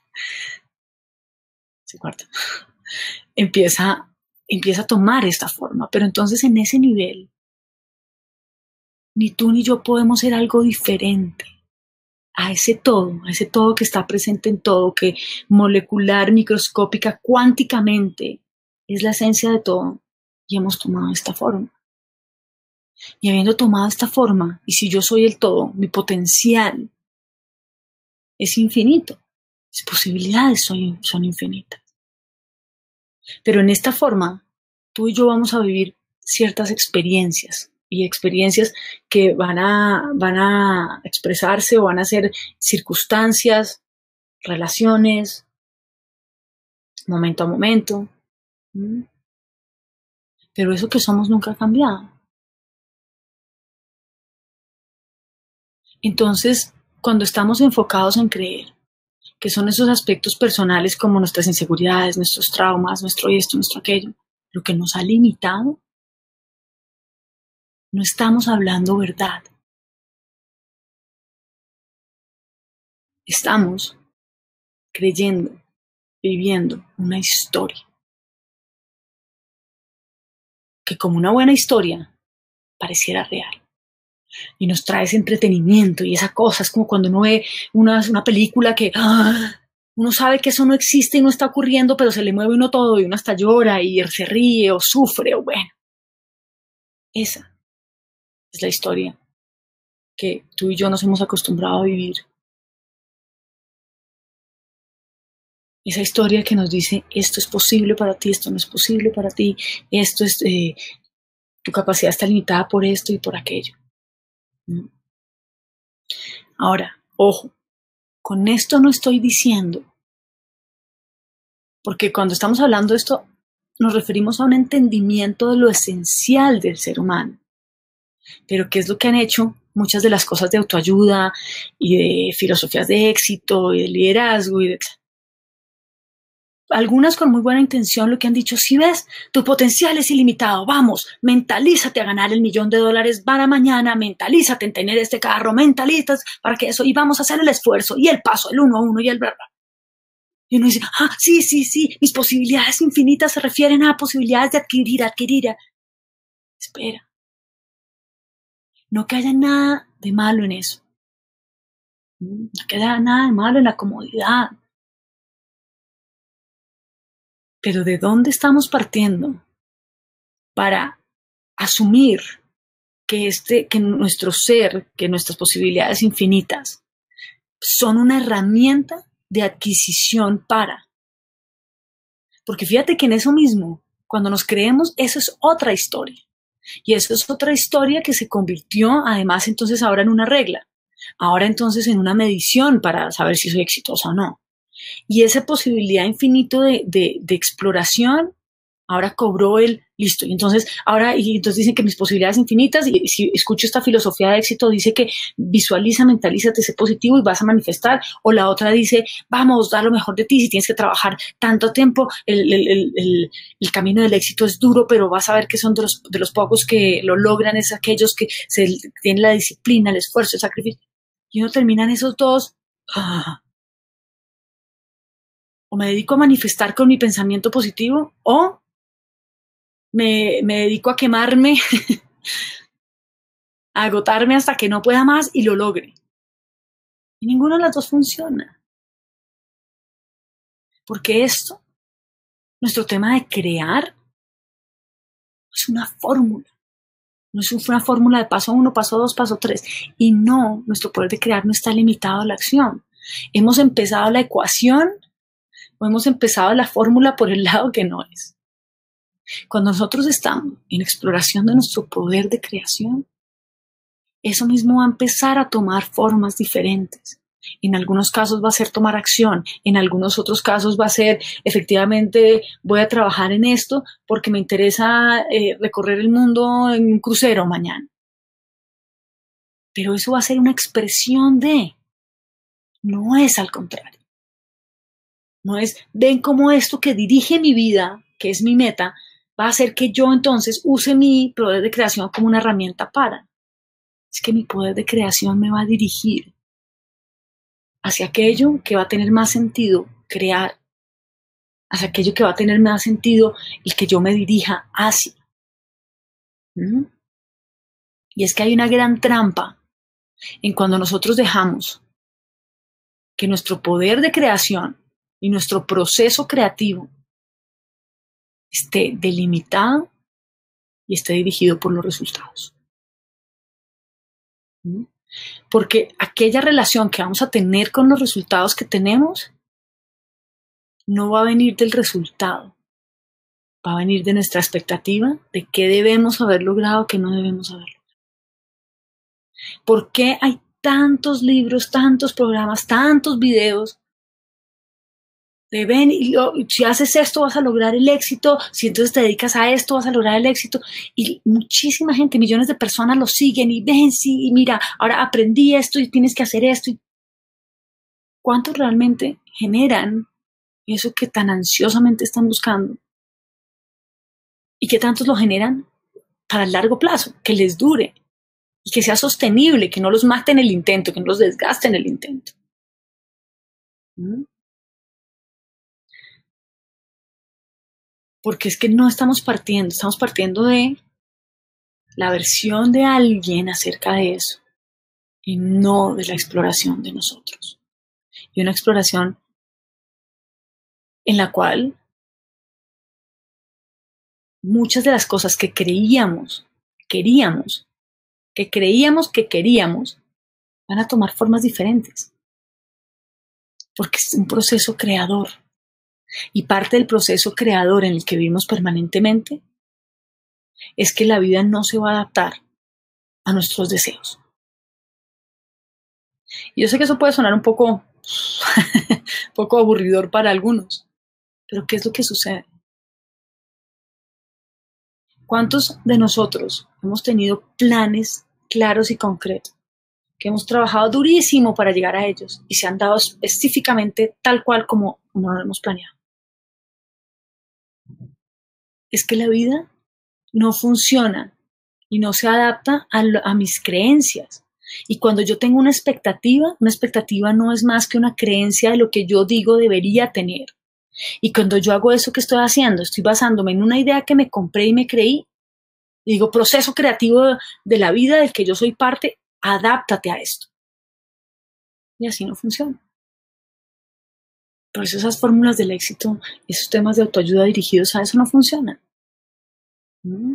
sí, cuarta, empieza, empieza a tomar esta forma. Pero entonces en ese nivel, ni tú ni yo podemos ser algo diferente a ese todo, a ese todo que está presente en todo, que molecular, microscópica, cuánticamente es la esencia de todo. Y hemos tomado esta forma. Y habiendo tomado esta forma, y si yo soy el todo, mi potencial es infinito. Mis posibilidades son, son infinitas. Pero en esta forma, tú y yo vamos a vivir ciertas experiencias, y experiencias que van a, van a expresarse o van a ser circunstancias, relaciones, momento a momento. ¿Mm? Pero eso que somos nunca ha cambiado. Entonces, cuando estamos enfocados en creer, que son esos aspectos personales como nuestras inseguridades, nuestros traumas, nuestro esto, nuestro aquello, lo que nos ha limitado, no estamos hablando verdad. Estamos creyendo, viviendo una historia. Que como una buena historia pareciera real. Y nos trae ese entretenimiento y esa cosa. Es como cuando uno ve una, una película que ¡ah! Uno sabe que eso no existe y no está ocurriendo, pero se le mueve uno todo y uno hasta llora y se ríe o sufre o bueno. Esa es la historia que tú y yo nos hemos acostumbrado a vivir. Esa historia que nos dice esto es posible para ti, esto no es posible para ti, esto es, eh, tu capacidad está limitada por esto y por aquello. ¿Mm? Ahora, ojo, con esto no estoy diciendo, porque cuando estamos hablando de esto nos referimos a un entendimiento de lo esencial del ser humano. Pero ¿qué es lo que han hecho muchas de las cosas de autoayuda y de filosofías de éxito y de liderazgo? Y de... Algunas con muy buena intención lo que han dicho, si ves, tu potencial es ilimitado, vamos, mentalízate a ganar el millón de dólares para mañana, mentalízate en tener este carro, mentalízate para que eso, y vamos a hacer el esfuerzo y el paso, el uno a uno y el verdad. Y uno dice, ah, sí, sí, sí, mis posibilidades infinitas se refieren a posibilidades de adquirir, adquirir. Espera. No que haya nada de malo en eso. No que haya nada de malo en la comodidad. Pero ¿de dónde estamos partiendo para asumir que, este, que nuestro ser, que nuestras posibilidades infinitas son una herramienta de adquisición para? Porque fíjate que en eso mismo, cuando nos creemos, eso es otra historia. Y eso es otra historia que se convirtió además entonces ahora en una regla. Ahora entonces en una medición para saber si soy exitosa o no. Y esa posibilidad infinita de, de, de exploración ahora cobró el listo. Y entonces ahora y entonces dicen que mis posibilidades infinitas, y si escucho esta filosofía de éxito, dice que visualiza, mentalízate, sé positivo y vas a manifestar. O la otra dice, vamos, da lo mejor de ti. Si tienes que trabajar tanto tiempo, el, el, el, el, el camino del éxito es duro, pero vas a ver que son de los, de los pocos que lo logran, es aquellos que se, tienen la disciplina, el esfuerzo, el sacrificio. Y uno termina en esos dos. ¡Ah! O me dedico a manifestar con mi pensamiento positivo, o me, me dedico a quemarme, a agotarme hasta que no pueda más y lo logre. Y ninguna de las dos funciona. Porque esto, nuestro tema de crear, es una fórmula. No es una fórmula de paso uno, paso dos, paso tres. Y no, nuestro poder de crear no está limitado a la acción. Hemos empezado la ecuación o hemos empezado la fórmula por el lado que no es. Cuando nosotros estamos en exploración de nuestro poder de creación, eso mismo va a empezar a tomar formas diferentes. En algunos casos va a ser tomar acción, en algunos otros casos va a ser efectivamente voy a trabajar en esto porque me interesa eh, recorrer el mundo en un crucero mañana. Pero eso va a ser una expresión de, no es al contrario. No es, ven cómo esto que dirige mi vida, que es mi meta, va a hacer que yo entonces use mi poder de creación como una herramienta para. Es que mi poder de creación me va a dirigir hacia aquello que va a tener más sentido crear, hacia aquello que va a tener más sentido el que yo me dirija hacia. ¿Mm? Y es que hay una gran trampa en cuando nosotros dejamos que nuestro poder de creación y nuestro proceso creativo esté delimitado y esté dirigido por los resultados. ¿Mm? Porque aquella relación que vamos a tener con los resultados que tenemos no va a venir del resultado, va a venir de nuestra expectativa de qué debemos haber logrado, qué no debemos haber logrado. ¿Por qué hay tantos libros, tantos programas, tantos videos de ven, y, oh, si haces esto vas a lograr el éxito, si entonces te dedicas a esto vas a lograr el éxito? Y muchísima gente, millones de personas lo siguen y ven, sí, y mira, ahora aprendí esto y tienes que hacer esto. ¿Cuántos realmente generan eso que tan ansiosamente están buscando? ¿Y qué tantos lo generan para el largo plazo? Que les dure y que sea sostenible, que no los mate en el intento, que no los desgaste en el intento. ¿Mm? Porque es que no estamos partiendo, estamos partiendo de la versión de alguien acerca de eso y no de la exploración de nosotros. Y una exploración en la cual muchas de las cosas que creíamos, queríamos, que creíamos que queríamos, van a tomar formas diferentes. Porque es un proceso creador. Y parte del proceso creador en el que vivimos permanentemente es que la vida no se va a adaptar a nuestros deseos. Y yo sé que eso puede sonar un poco, un poco aburridor para algunos, pero ¿qué es lo que sucede? ¿Cuántos de nosotros hemos tenido planes claros y concretos, que hemos trabajado durísimo para llegar a ellos y se han dado específicamente tal cual como no lo hemos planeado? Es que la vida no funciona y no se adapta a, a mis creencias. Y cuando yo tengo una expectativa, una expectativa no es más que una creencia de lo que yo digo debería tener. Y cuando yo hago eso que estoy haciendo, estoy basándome en una idea que me compré y me creí. Y digo, proceso creativo de la vida del que yo soy parte, adáptate a esto. Y así no funciona. Por eso esas fórmulas del éxito, esos temas de autoayuda dirigidos a eso no funcionan. ¿Mm?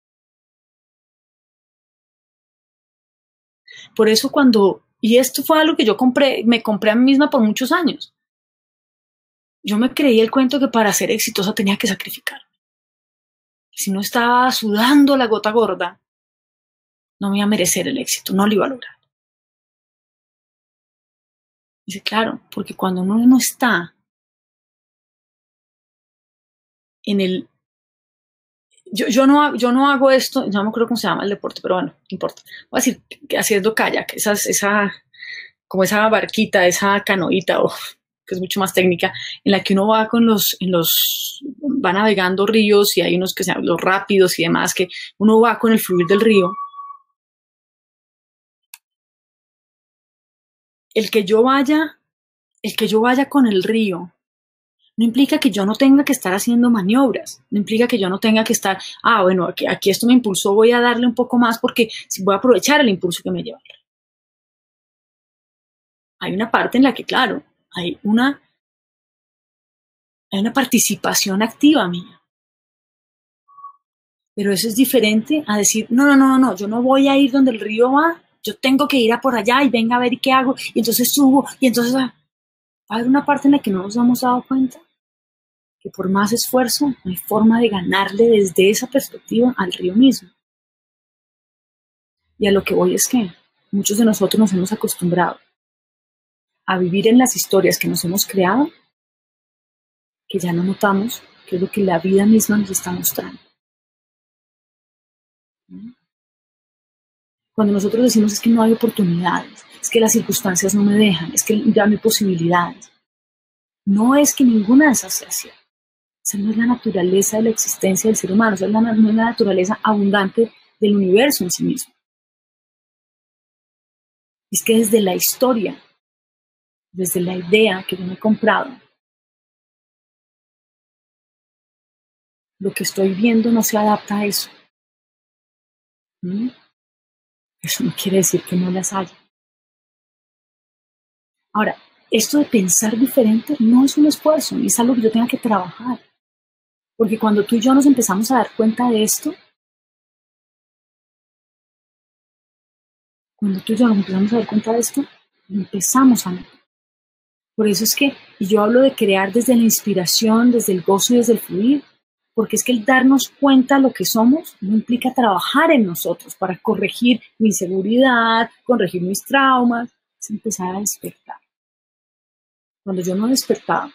Por eso cuando, y esto fue algo que yo compré, me compré a mí misma por muchos años. Yo me creí el cuento que para ser exitosa tenía que sacrificar. Si no estaba sudando la gota gorda, no me iba a merecer el éxito, no lo iba a lograr. Dice, claro, porque cuando uno no está en el... Yo, yo, no, yo no hago esto, no me acuerdo cómo se llama el deporte, pero bueno, no importa. Voy a decir que haciendo kayak, esa, esa, como esa barquita, esa canoita, oh, que es mucho más técnica, en la que uno va con los, en los, va navegando ríos y hay unos que se llaman los rápidos y demás, que uno va con el fluir del río. El que yo vaya, el que yo vaya con el río, no implica que yo no tenga que estar haciendo maniobras, no implica que yo no tenga que estar, ah, bueno, aquí, aquí esto me impulsó, voy a darle un poco más porque voy a aprovechar el impulso que me lleva. Hay una parte en la que, claro, hay una, hay una participación activa mía. Pero eso es diferente a decir, no, no, no, no, yo no voy a ir donde el río va, yo tengo que ir a por allá y venga a ver qué hago, y entonces subo, y entonces va a haber una parte en la que no nos hemos dado cuenta que por más esfuerzo no hay forma de ganarle desde esa perspectiva al río mismo. Y a lo que voy es que muchos de nosotros nos hemos acostumbrado a vivir en las historias que nos hemos creado, que ya no notamos que es lo que la vida misma nos está mostrando. Cuando nosotros decimos es que no hay oportunidades, es que las circunstancias no me dejan, es que ya no hay posibilidades, no es que ninguna de esas sea cierta. Esa no es la naturaleza de la existencia del ser humano, esa es la, no es la naturaleza abundante del universo en sí mismo. Es que desde la historia, desde la idea que yo me he comprado, lo que estoy viendo no se adapta a eso. ¿Mm? Eso no quiere decir que no las haya. Ahora, esto de pensar diferente no es un esfuerzo, es algo que yo tenga que trabajar. Porque cuando tú y yo nos empezamos a dar cuenta de esto, cuando tú y yo nos empezamos a dar cuenta de esto, empezamos a notar. Por eso es que, y yo hablo de crear desde la inspiración, desde el gozo y desde el fluir, porque es que el darnos cuenta de lo que somos no implica trabajar en nosotros para corregir mi inseguridad, corregir mis traumas, es empezar a despertar. Cuando yo no despertaba,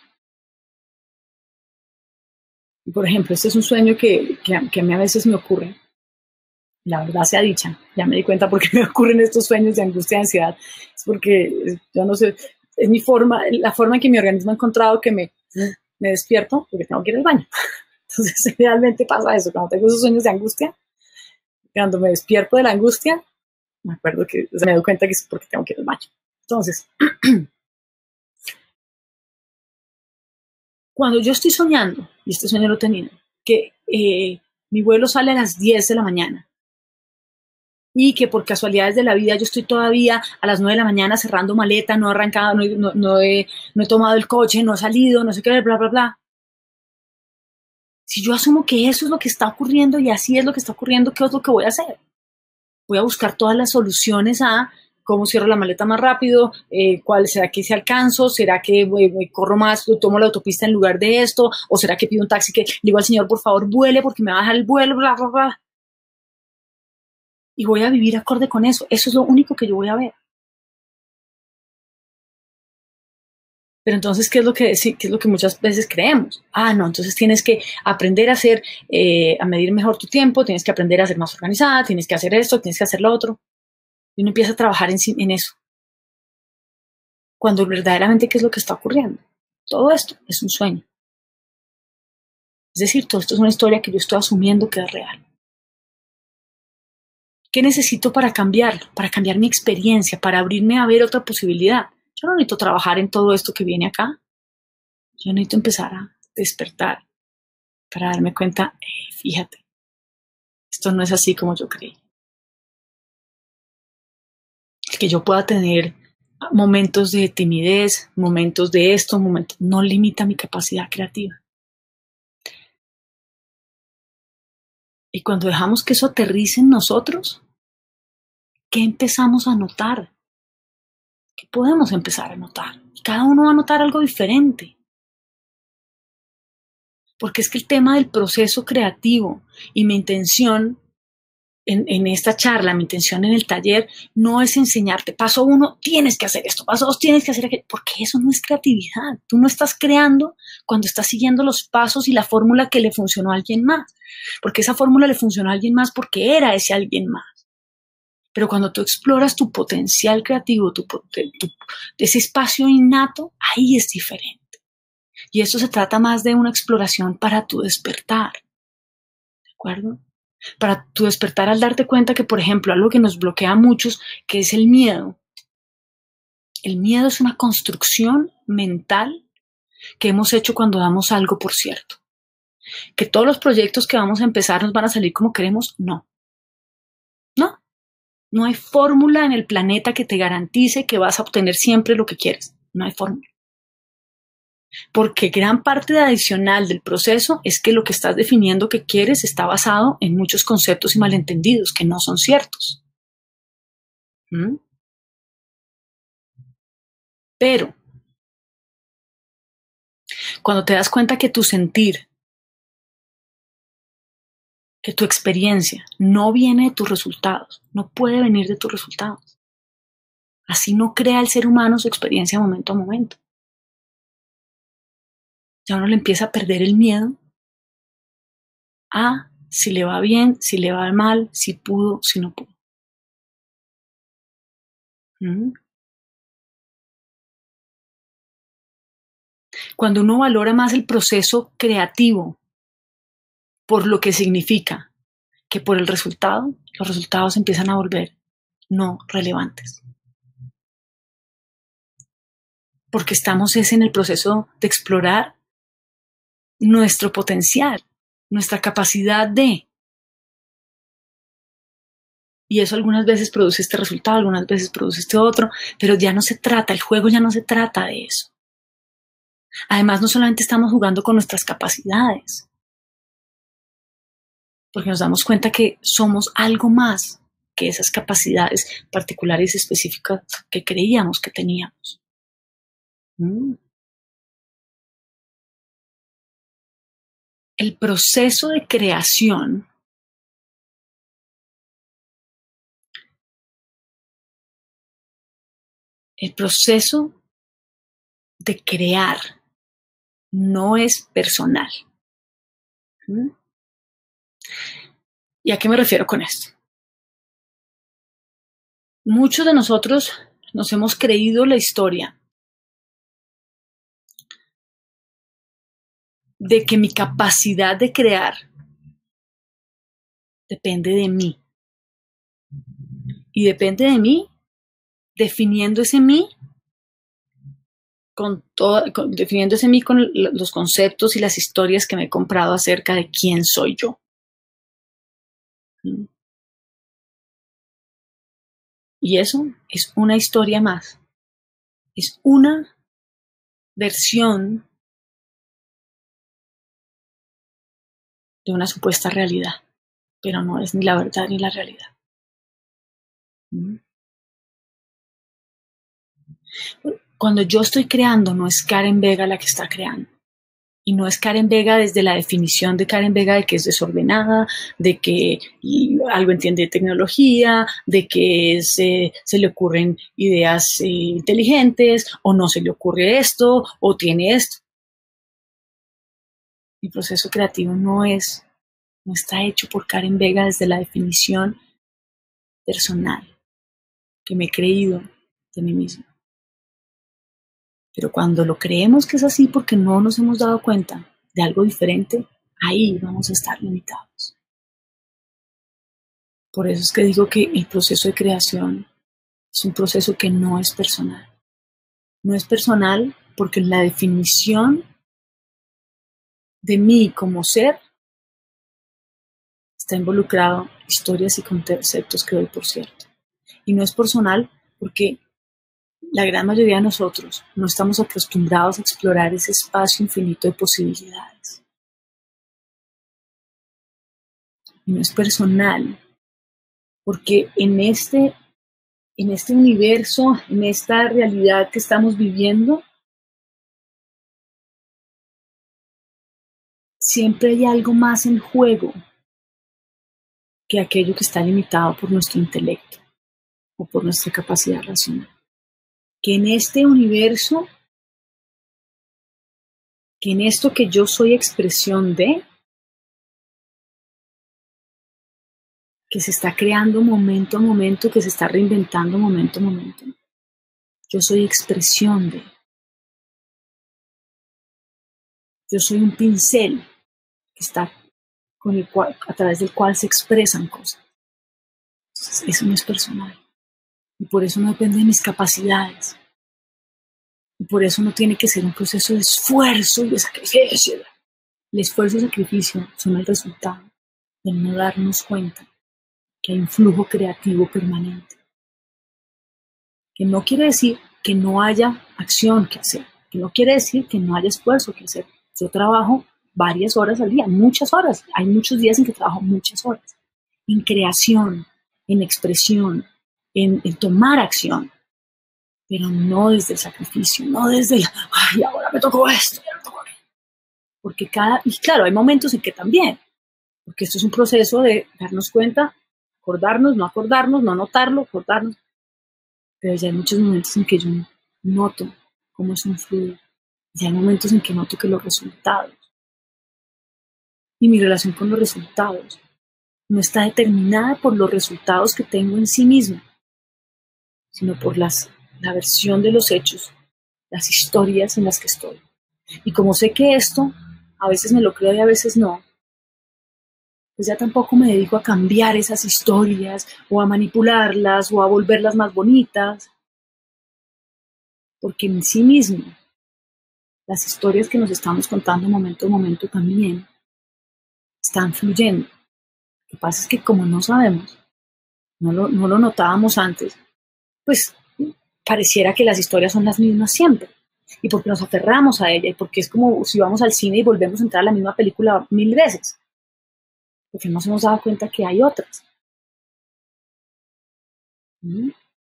y por ejemplo, este es un sueño que, que, que a mí a veces me ocurre, la verdad sea dicha, ya me di cuenta por qué me ocurren estos sueños de angustia y ansiedad, es porque yo no sé, es mi forma, la forma en que mi organismo ha encontrado que me, me despierto porque tengo que ir al baño. Entonces, realmente pasa eso, cuando tengo esos sueños de angustia, cuando me despierto de la angustia, me acuerdo que, o sea, me doy cuenta que es porque tengo que ir al baño. Entonces, cuando yo estoy soñando, y este sueño lo he tenido, que eh, mi vuelo sale a las diez de la mañana, y que por casualidades de la vida yo estoy todavía a las nueve de la mañana cerrando maleta, no he arrancado, no, no, no, he, no he tomado el coche, no he salido, no sé qué, bla, bla, bla. Si yo asumo que eso es lo que está ocurriendo y así es lo que está ocurriendo, ¿qué es lo que voy a hacer? Voy a buscar todas las soluciones a cómo cierro la maleta más rápido, eh, cuál será que se alcanzo, será que voy, voy, corro más, tomo la autopista en lugar de esto, o será que pido un taxi que le digo al señor, por favor, vuele porque me va a dejar el vuelo, bla, bla, bla. Y voy a vivir acorde con eso. Eso es lo único que yo voy a ver. Pero entonces, ¿qué es lo que, sí, qué es lo que muchas veces creemos? Ah, no, entonces tienes que aprender a hacer, eh, a medir mejor tu tiempo, tienes que aprender a ser más organizada, tienes que hacer esto, tienes que hacer lo otro. Y uno empieza a trabajar en, en eso. Cuando verdaderamente, ¿qué es lo que está ocurriendo? Todo esto es un sueño. Es decir, todo esto es una historia que yo estoy asumiendo que es real. ¿Qué necesito para cambiarlo? Para cambiar mi experiencia, para abrirme a ver otra posibilidad. Yo no necesito trabajar en todo esto que viene acá. Yo necesito empezar a despertar para darme cuenta, eh, fíjate, esto no es así como yo creí. El que yo pueda tener momentos de timidez, momentos de esto, momentos, no limita mi capacidad creativa. Y cuando dejamos que eso aterrice en nosotros, ¿qué empezamos a notar? ¿Qué podemos empezar a notar? Cada uno va a notar algo diferente. Porque es que el tema del proceso creativo y mi intención en, en esta charla, mi intención en el taller, no es enseñarte, paso uno, tienes que hacer esto, paso dos, tienes que hacer aquello, porque eso no es creatividad. Tú no estás creando cuando estás siguiendo los pasos y la fórmula que le funcionó a alguien más. Porque esa fórmula le funcionó a alguien más porque era ese alguien más. Pero cuando tú exploras tu potencial creativo, tu, tu, ese espacio innato, ahí es diferente. Y esto se trata más de una exploración para tu despertar. ¿De acuerdo? Para tu despertar al darte cuenta que, por ejemplo, algo que nos bloquea a muchos, que es el miedo. El miedo es una construcción mental que hemos hecho cuando damos algo por cierto. Que todos los proyectos que vamos a empezar nos van a salir como queremos, no. No. No hay fórmula en el planeta que te garantice que vas a obtener siempre lo que quieres. No hay fórmula. Porque gran parte adicional del proceso es que lo que estás definiendo que quieres está basado en muchos conceptos y malentendidos que no son ciertos. ¿Mm? Pero Cuando te das cuenta que tu sentir, que tu experiencia no viene de tus resultados, no puede venir de tus resultados. Así no crea el ser humano su experiencia momento a momento. Ya uno le empieza a perder el miedo a si le va bien, si le va mal, si pudo, si no pudo. ¿Mm? Cuando uno valora más el proceso creativo por lo que significa que por el resultado, los resultados empiezan a volver no relevantes. Porque estamos es en el proceso de explorar nuestro potencial, nuestra capacidad de. Y eso algunas veces produce este resultado, algunas veces produce este otro, pero ya no se trata, el juego ya no se trata de eso. Además, no solamente estamos jugando con nuestras capacidades, porque nos damos cuenta que somos algo más que esas capacidades particulares y específicas que creíamos que teníamos. ¿Mm? El proceso de creación el proceso de crear no es personal. ¿Mm? ¿Y a qué me refiero con esto? Muchos de nosotros nos hemos creído la historia de que mi capacidad de crear depende de mí. Y depende de mí definiendo ese mí con todo, con, definiendo ese mí con los conceptos y las historias que me he comprado acerca de quién soy yo. ¿Mm? Y eso es una historia más. Es una versión de una supuesta realidad, pero no es ni la verdad ni la realidad. ¿Mm? Cuando yo estoy creando, no es Karen Vega la que está creando. Y no es Karen Vega desde la definición de Karen Vega de que es desordenada, de que algo entiende de tecnología, de que se, se le ocurren ideas eh, inteligentes, o no se le ocurre esto, o tiene esto. Mi proceso creativo no es, no está hecho por Karen Vega desde la definición personal que me he creído de mí misma. Pero cuando lo creemos que es así porque no nos hemos dado cuenta de algo diferente, ahí vamos a estar limitados. Por eso es que digo que el proceso de creación es un proceso que no es personal. No es personal porque en la definición de mí como ser está involucrado historias y conceptos que doy por cierto. Y no es personal porque la gran mayoría de nosotros no estamos acostumbrados a explorar ese espacio infinito de posibilidades. Y no es personal, porque en este, en este universo, en esta realidad que estamos viviendo, siempre hay algo más en juego que aquello que está limitado por nuestro intelecto o por nuestra capacidad racional. Que en este universo, que en esto que yo soy expresión de, que se está creando momento a momento, que se está reinventando momento a momento, yo soy expresión de. Yo soy un pincel que está con el cual, a través del cual se expresan cosas. Entonces, eso no es personal. Y por eso no depende de mis capacidades. Y por eso no tiene que ser un proceso de esfuerzo y de sacrificio. El esfuerzo y el sacrificio son el resultado de no darnos cuenta que hay un flujo creativo permanente. Que no quiere decir que no haya acción que hacer. Que no quiere decir que no haya esfuerzo que hacer. Yo trabajo varias horas al día, muchas horas. Hay muchos días en que trabajo muchas horas. En creación, en expresión, en, en tomar acción. Pero no desde el sacrificio, no desde el, ay, ahora me tocó esto, ya me tocó aquello. porque cada, y claro, hay momentos en que también, porque esto es un proceso de darnos cuenta, acordarnos, no acordarnos, no notarlo, acordarnos, pero ya hay muchos momentos en que yo noto cómo es un fluido, ya hay momentos en que noto que los resultados y mi relación con los resultados no está determinada por los resultados que tengo en sí misma, sino por las, la versión de los hechos, las historias en las que estoy. Y como sé que esto, a veces me lo creo y a veces no, pues ya tampoco me dedico a cambiar esas historias o a manipularlas o a volverlas más bonitas, porque en sí mismo las historias que nos estamos contando momento a momento también están fluyendo. Lo que pasa es que como no sabemos, no lo, no lo notábamos antes, pues pareciera que las historias son las mismas siempre. Y porque nos aferramos a ella y porque es como si vamos al cine y volvemos a entrar a la misma película mil veces. Porque no nos hemos dado cuenta que hay otras. ¿Mm?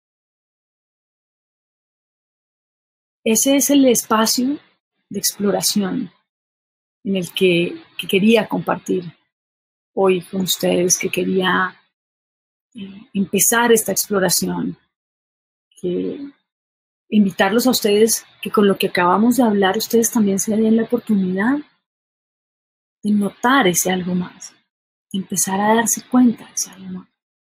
Ese es el espacio de exploración en el que, que quería compartir hoy con ustedes, que quería eh, empezar esta exploración, que invitarlos a ustedes que con lo que acabamos de hablar, ustedes también se den la oportunidad de notar ese algo más, de empezar a darse cuenta de ese algo más.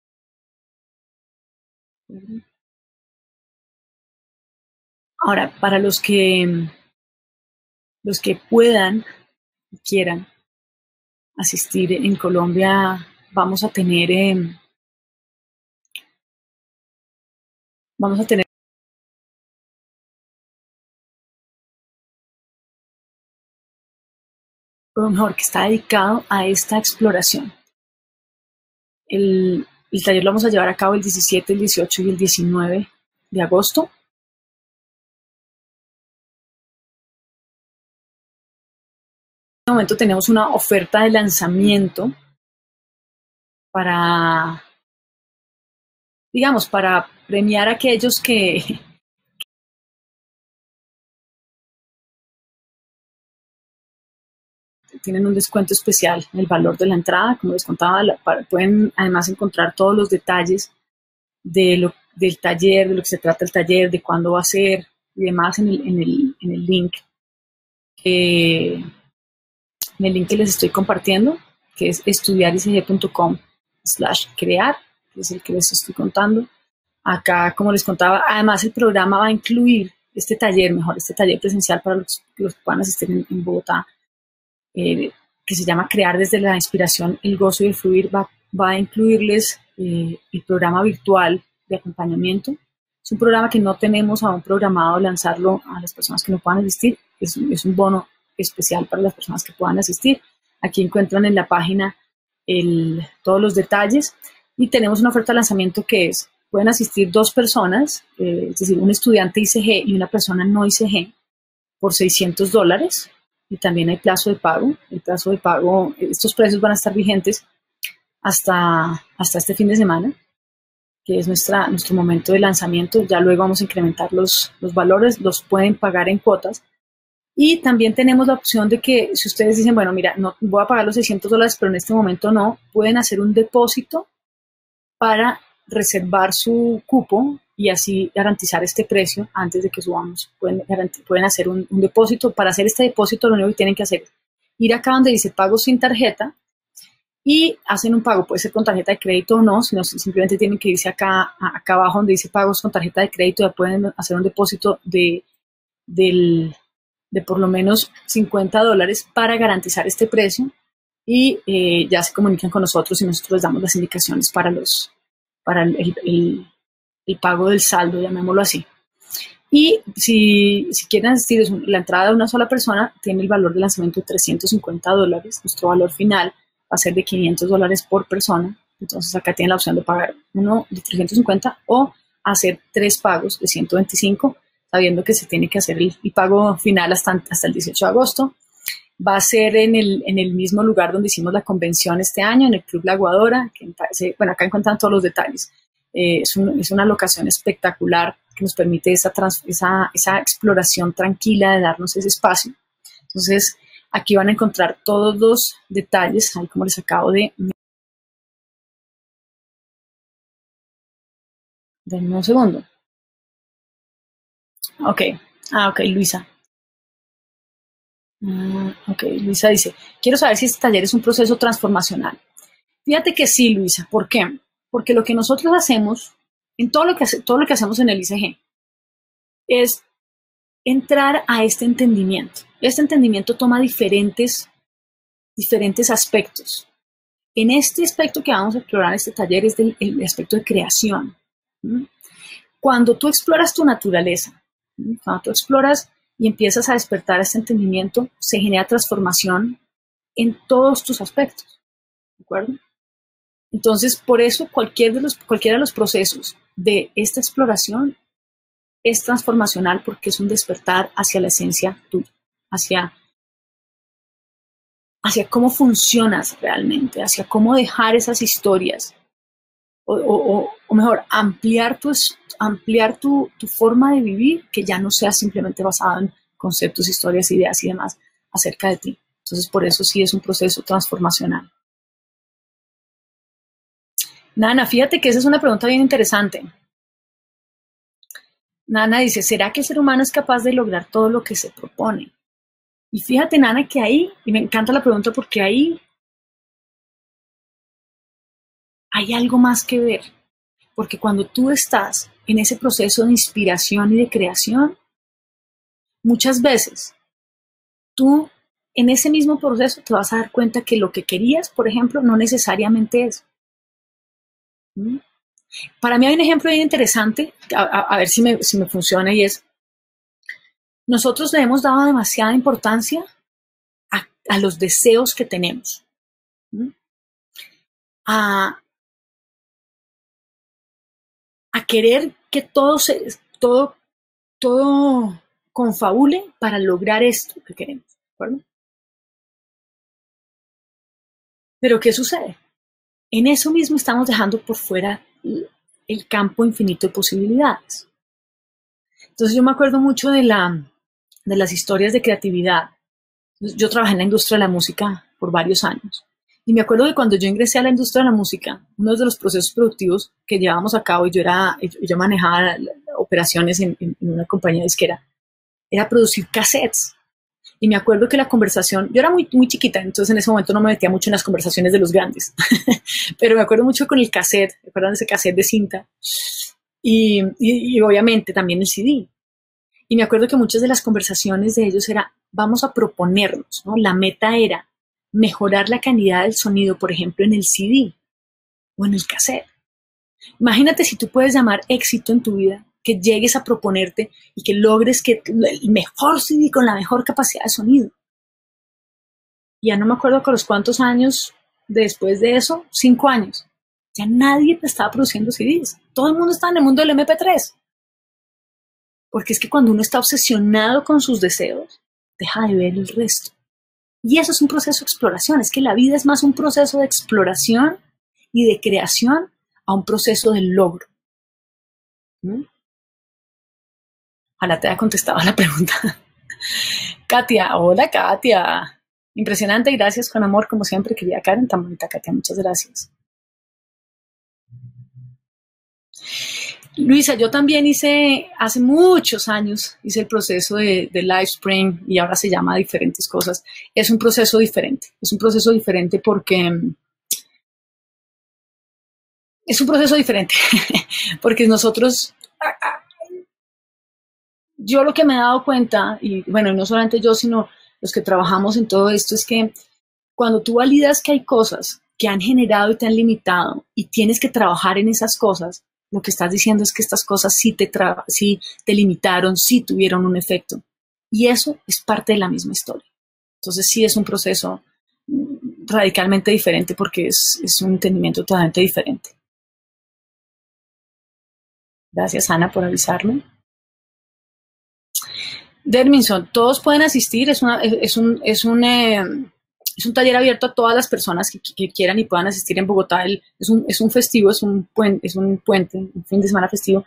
Ahora, para los que, los que puedan y quieran asistir en Colombia, vamos a tener, eh, vamos a tener lo mejor que está dedicado a esta exploración. El, el taller lo vamos a llevar a cabo el diecisiete, el dieciocho y el diecinueve de agosto. En este momento tenemos una oferta de lanzamiento para, digamos, para premiar a aquellos que tienen un descuento especial en el valor de la entrada. Como les contaba, la, para, pueden además encontrar todos los detalles de lo, del taller, de lo que se trata el taller, de cuándo va a ser y demás en el, en el, en el link eh, en el link que les estoy compartiendo, que es estudiarisg.com slash crear, que es el que les estoy contando. Acá, como les contaba, además el programa va a incluir este taller, mejor, este taller presencial para los, los que puedan asistir en, en Bogotá, eh, que se llama Crear desde la inspiración, el gozo y el fluir, va, va a incluirles eh, el programa virtual de acompañamiento. Es un programa que no tenemos aún programado lanzarlo a las personas que no puedan asistir, es, es un bono especial para las personas que puedan asistir. Aquí encuentran en la página el, todos los detalles y tenemos una oferta de lanzamiento que es, pueden asistir dos personas, eh, es decir, un estudiante I C G y una persona no I C G por seiscientos dólares y también hay plazo de pago. El plazo de pago, estos precios van a estar vigentes hasta, hasta este fin de semana, que es nuestra, nuestro momento de lanzamiento. Ya luego vamos a incrementar los, los valores, los pueden pagar en cuotas. Y también tenemos la opción de que si ustedes dicen, bueno, mira, no voy a pagar los seiscientos dólares, pero en este momento no, pueden hacer un depósito para reservar su cupo y así garantizar este precio antes de que subamos. Pueden, pueden hacer un, un depósito. Para hacer este depósito, lo único que tienen que hacer es ir acá donde dice pago sin tarjeta y hacen un pago. Puede ser con tarjeta de crédito o no, sino simplemente tienen que irse acá, acá abajo donde dice pagos con tarjeta de crédito. Ya pueden hacer un depósito de, del, de por lo menos cincuenta dólares para garantizar este precio y eh, ya se comunican con nosotros y nosotros les damos las indicaciones para, los, para el, el, el pago del saldo, llamémoslo así. Y si, si quieren asistir, la entrada de una sola persona tiene el valor de lanzamiento de trescientos cincuenta dólares. Nuestro valor final va a ser de quinientos dólares por persona. Entonces acá tienen la opción de pagar uno de trescientos cincuenta o hacer tres pagos de ciento veinticinco, sabiendo que se tiene que hacer el, el pago final hasta, hasta el dieciocho de agosto. Va a ser en el, en el mismo lugar donde hicimos la convención este año, en el Club La Aguadora, que parece, bueno, acá encuentran todos los detalles. Eh, es, un, es una locación espectacular que nos permite esa, trans, esa, esa exploración tranquila de darnos ese espacio. Entonces, Aquí van a encontrar todos los detalles, ahí como les acabo de... Denme un segundo. Ok, ah, ok, Luisa. Uh, ok, Luisa dice, quiero saber si este taller es un proceso transformacional. Fíjate que sí, Luisa. ¿Por qué? Porque lo que nosotros hacemos, en todo lo que, hace, todo lo que hacemos en el I C G, es entrar a este entendimiento. Este entendimiento toma diferentes, diferentes aspectos. En este aspecto que vamos a explorar en este taller es del, el aspecto de creación. ¿Mm? Cuando tú exploras tu naturaleza, ¿Mm? cuando tú exploras y empiezas a despertar este entendimiento, se genera transformación en todos tus aspectos. ¿De acuerdo? Entonces, por eso cualquier de los, cualquiera de los procesos de esta exploración es transformacional porque es un despertar hacia la esencia tuya, hacia, hacia cómo funcionas realmente, hacia cómo dejar esas historias, o, o, o mejor, ampliar, tu, ampliar tu, tu forma de vivir, que ya no sea simplemente basada en conceptos, historias, ideas y demás acerca de ti. Entonces, por eso sí es un proceso transformacional. Nana, fíjate que esa es una pregunta bien interesante. Nana dice, ¿será que el ser humano es capaz de lograr todo lo que se propone? Y fíjate, Nana, que ahí, y me encanta la pregunta porque ahí hay algo más que ver. Porque cuando tú estás en ese proceso de inspiración y de creación, muchas veces tú en ese mismo proceso te vas a dar cuenta que lo que querías, por ejemplo, no necesariamente es. ¿Mm? Para mí hay un ejemplo bien interesante, a, a, a ver si me, si me funciona, y es, nosotros le hemos dado demasiada importancia a, a los deseos que tenemos. ¿Mm? A, a querer que todo, se, todo, todo confabule para lograr esto que queremos. ¿De acuerdo? Pero ¿qué sucede? En eso mismo estamos dejando por fuera el campo infinito de posibilidades. Entonces yo me acuerdo mucho de, la, de las historias de creatividad. Yo trabajé en la industria de la música por varios años. Y me acuerdo que cuando yo ingresé a la industria de la música, uno de los procesos productivos que llevábamos a cabo, y yo, era, yo manejaba operaciones en, en, en una compañía disquera, era producir cassettes. Y me acuerdo que la conversación, yo era muy, muy chiquita, entonces en ese momento no me metía mucho en las conversaciones de los grandes, pero me acuerdo mucho con el cassette, ¿me acuerdan de ese cassette de cinta? Y, y, y obviamente también el C D. Y me acuerdo que muchas de las conversaciones de ellos era, vamos a proponernos, ¿no? La meta era mejorar la calidad del sonido, por ejemplo, en el C D o en el cassette. Imagínate si tú puedes llamar éxito en tu vida, que llegues a proponerte y que logres que el mejor C D con la mejor capacidad de sonido. Ya no me acuerdo con los cuántos años después de eso, cinco años, ya nadie te estaba produciendo C Ds. Todo el mundo está en el mundo del M P tres. Porque es que cuando uno está obsesionado con sus deseos, deja de ver el resto. Y eso es un proceso de exploración. Es que la vida es más un proceso de exploración y de creación a un proceso de logro. ¿Mm? Ojalá te haya contestado la pregunta. Katia, hola Katia. Impresionante, gracias, con amor, como siempre, querida Karen, tan bonita Katia, muchas gracias. Luisa, yo también hice, hace muchos años, hice el proceso de, de LiveSpring y ahora se llama diferentes cosas. Es un proceso diferente, es un proceso diferente porque es un proceso diferente, porque nosotros, yo lo que me he dado cuenta, y bueno, no solamente yo, sino los que trabajamos en todo esto, es que cuando tú validas que hay cosas que han generado y te han limitado y tienes que trabajar en esas cosas, lo que estás diciendo es que estas cosas sí te, sí te limitaron, sí tuvieron un efecto. Y eso es parte de la misma historia. Entonces sí es un proceso radicalmente diferente porque es, es un entendimiento totalmente diferente. Gracias, Ana, por avisarme. Derminson, todos pueden asistir, es, una, es un... Es un eh, Es un taller abierto a todas las personas que, que quieran y puedan asistir en Bogotá. El, es, un, es un festivo, es un, puente, es un puente, un fin de semana festivo.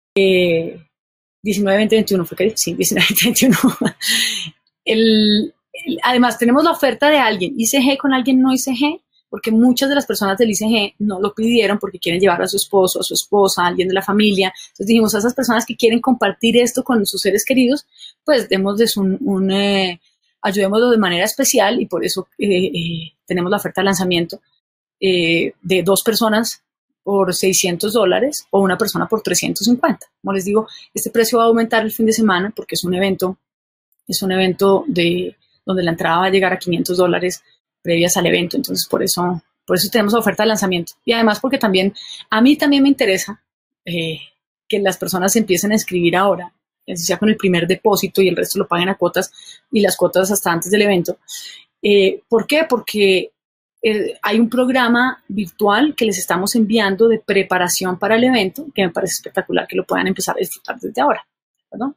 Eh, diecinueve, veinte, veintiuno, ¿fue que? Sí, diecinueve, veinte, veintiuno. El, Además, tenemos la oferta de alguien I C G con alguien no I C G, porque muchas de las personas del I C G no lo pidieron porque quieren llevar a su esposo, a su esposa, a alguien de la familia. Entonces dijimos a esas personas que quieren compartir esto con sus seres queridos, pues démosles un, un eh, ayudémoslo de manera especial, y por eso eh, eh, tenemos la oferta de lanzamiento eh, de dos personas por seiscientos dólares o una persona por trescientos cincuenta. Como les digo, este precio va a aumentar el fin de semana porque es un evento, es un evento de, donde la entrada va a llegar a quinientos dólares previas al evento. Entonces, por eso, por eso tenemos oferta de lanzamiento. Y además porque también, a mí también me interesa eh, que las personas empiecen a escribir ahora, así sea con el primer depósito y el resto lo paguen a cuotas, y las cuotas hasta antes del evento. Eh, ¿Por qué? Porque eh, hay un programa virtual que les estamos enviando de preparación para el evento, que me parece espectacular que lo puedan empezar a disfrutar desde ahora, ¿verdad?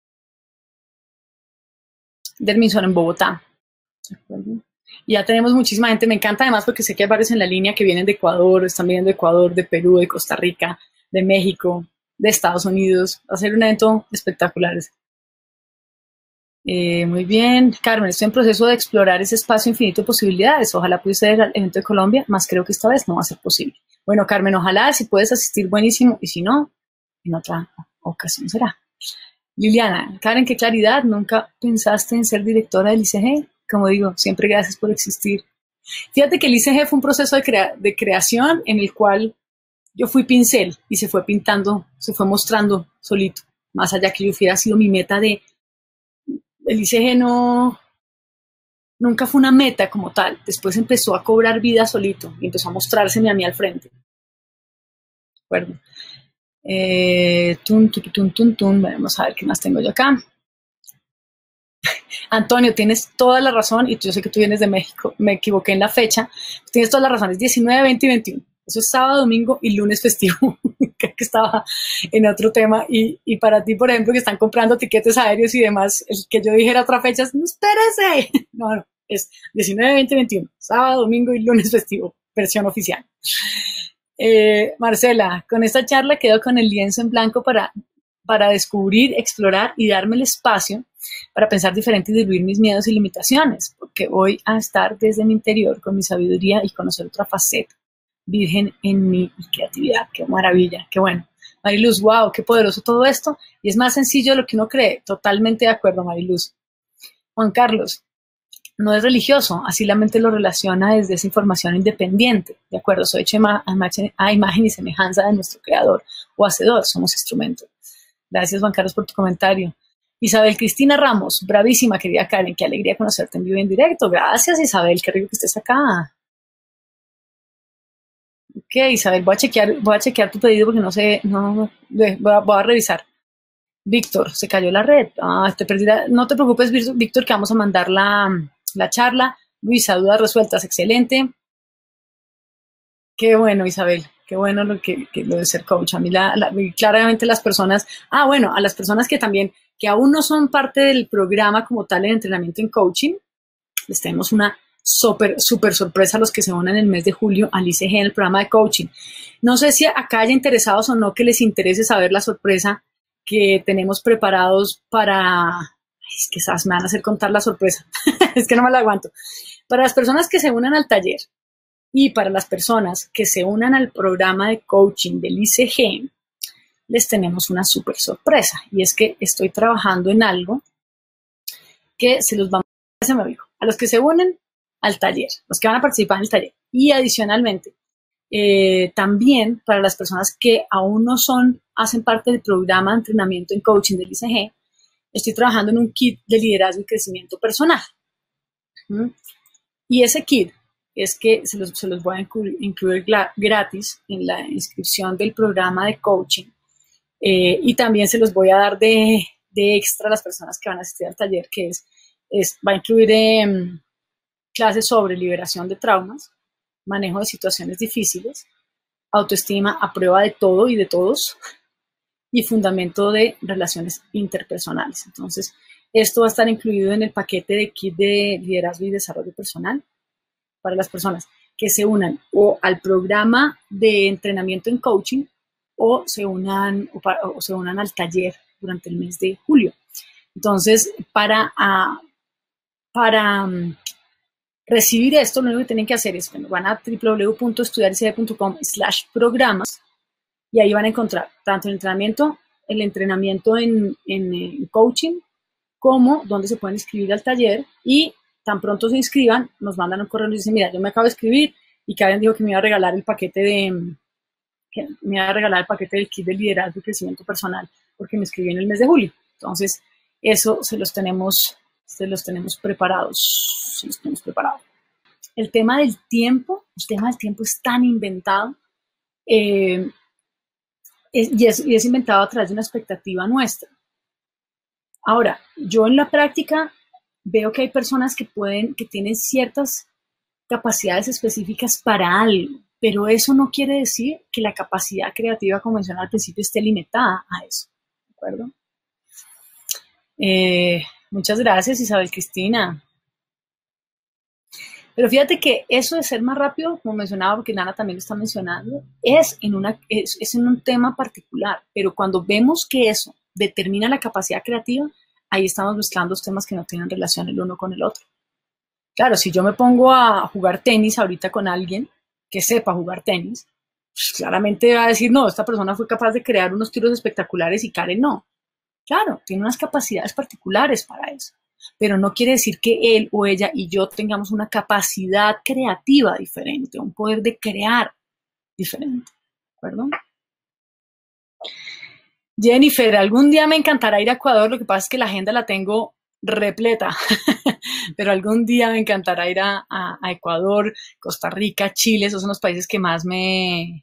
Derminson en Bogotá. Y ya tenemos muchísima gente, me encanta además porque sé que hay varios en la línea que vienen de Ecuador, están viniendo de Ecuador, de Perú, de Costa Rica, de México, de Estados Unidos. Va a ser un evento espectacular. Eh, muy bien, Carmen, estoy en proceso de explorar ese espacio infinito de posibilidades. Ojalá pudiese ir al evento de Colombia, más creo que esta vez no va a ser posible. Bueno, Carmen, ojalá si puedes asistir, buenísimo, y si no, en otra ocasión será. Liliana, Karen, qué claridad, nunca pensaste en ser directora del I C G. Como digo, siempre gracias por existir. Fíjate que el I C G fue un proceso de, crea de creación en el cual yo fui pincel y se fue pintando, se fue mostrando solito, más allá que yo hubiera sido mi meta de... El I C G no, nunca fue una meta como tal, después empezó a cobrar vida solito y empezó a mostrárseme a mí al frente. ¿De acuerdo? Eh, tun, tun, tun, tun, tun. Vamos a ver qué más tengo yo acá. Antonio, tienes toda la razón, y yo sé que tú vienes de México, me equivoqué en la fecha, tienes toda la razón, es diecinueve, veinte y veintiuno, eso es sábado, domingo y lunes festivo. Creo que estaba en otro tema, y, y para ti, por ejemplo, que están comprando tiquetes aéreos y demás, el que yo dijera otra fecha es, no, espérese, no, no, es diecinueve, veinte y veintiuno, sábado, domingo y lunes festivo, versión oficial. Eh, Marcela, con esta charla quedo con el lienzo en blanco para, para descubrir, explorar y darme el espacio para pensar diferente y diluir mis miedos y limitaciones, porque voy a estar desde mi interior con mi sabiduría y conocer otra faceta virgen en mi creatividad. Qué maravilla, qué bueno. Mariluz, wow, qué poderoso todo esto, y es más sencillo de lo que uno cree. Totalmente de acuerdo, Mariluz. Juan Carlos, no es religioso, así la mente lo relaciona desde esa información independiente. De acuerdo, soy hecho a imagen y semejanza de nuestro creador o hacedor, somos instrumentos. Gracias, Juan Carlos, por tu comentario. Isabel Cristina Ramos, bravísima, querida Karen, qué alegría conocerte en vivo y en directo. Gracias, Isabel, qué rico que estés acá. Ok, Isabel, voy a chequear, voy a chequear tu pedido porque no sé, no, voy a, voy a revisar. Víctor, se cayó la red. Ah, te perdí la, no te preocupes, Víctor, que vamos a mandar la, la charla. Luisa, dudas resueltas, excelente. Qué bueno, Isabel, qué bueno lo que, que lo de ser coach. A mí la, la, claramente las personas, ah, bueno, a las personas que también, que aún no son parte del programa como tal en entrenamiento en coaching, les tenemos una súper, súper sorpresa a los que se unan en el mes de julio al I C G en el programa de coaching. No sé si acá haya interesados o no que les interese saber la sorpresa que tenemos preparados para... Ay, es que esas me van a hacer contar la sorpresa. Es que no me la aguanto. Para las personas que se unan al taller y para las personas que se unan al programa de coaching del I C G, les tenemos una súper sorpresa. Y es que estoy trabajando en algo que se los vamos a hacer, me dijo, a los que se unen al taller, los que van a participar en el taller. Y adicionalmente, eh, también para las personas que aún no son, hacen parte del programa de entrenamiento en coaching del I C G, estoy trabajando en un kit de liderazgo y crecimiento personal. ¿Mm? Y ese kit es que se los, se los voy a incluir, incluir gratis en la inscripción del programa de coaching. Eh, y también se los voy a dar de, de extra a las personas que van a asistir al taller, que es, es va a incluir eh, clases sobre liberación de traumas, manejo de situaciones difíciles, autoestima a prueba de todo y de todos, y fundamento de relaciones interpersonales. Entonces, esto va a estar incluido en el paquete de kit de liderazgo y desarrollo personal para las personas que se unan o al programa de entrenamiento en coaching o se unan, o, para, o se unan al taller durante el mes de julio. Entonces, para, uh, para um, recibir esto, lo único que tienen que hacer es, bueno, van a w w w punto estudiar s d punto com slash programas y ahí van a encontrar tanto el entrenamiento, el entrenamiento en, en, en coaching, como donde se pueden inscribir al taller, y tan pronto se inscriban, nos mandan un correo y nos dicen, mira, yo me acabo de escribir y Karen dijo que me iba a regalar el paquete de, que me iba a regalar el paquete del kit de liderazgo y crecimiento personal porque me escribí en el mes de julio. Entonces, eso se los tenemos, se los tenemos preparados, se los tenemos preparados. El tema del tiempo, el tema del tiempo es tan inventado, eh, es, y, es, y es inventado a través de una expectativa nuestra. Ahora, yo en la práctica veo que hay personas que pueden, que tienen ciertas capacidades específicas para algo, pero eso no quiere decir que la capacidad creativa, como mencioné al principio, esté limitada a eso, ¿de acuerdo? Eh, muchas gracias, Isabel Cristina. Pero fíjate que eso de ser más rápido, como mencionaba, porque Nana también lo está mencionando, es en, una, es, es en un tema particular, pero cuando vemos que eso determina la capacidad creativa, ahí estamos mezclando dos temas que no tienen relación el uno con el otro. Claro, si yo me pongo a jugar tenis ahorita con alguien que sepa jugar tenis, pues claramente va a decir, no, esta persona fue capaz de crear unos tiros espectaculares y Karen no. Claro, tiene unas capacidades particulares para eso, pero no quiere decir que él o ella y yo tengamos una capacidad creativa diferente, un poder de crear diferente, ¿de acuerdo? Jennifer, algún día me encantará ir a Ecuador, lo que pasa es que la agenda la tengo repleta, pero algún día me encantará ir a, a, a Ecuador, Costa Rica, Chile, esos son los países que más me...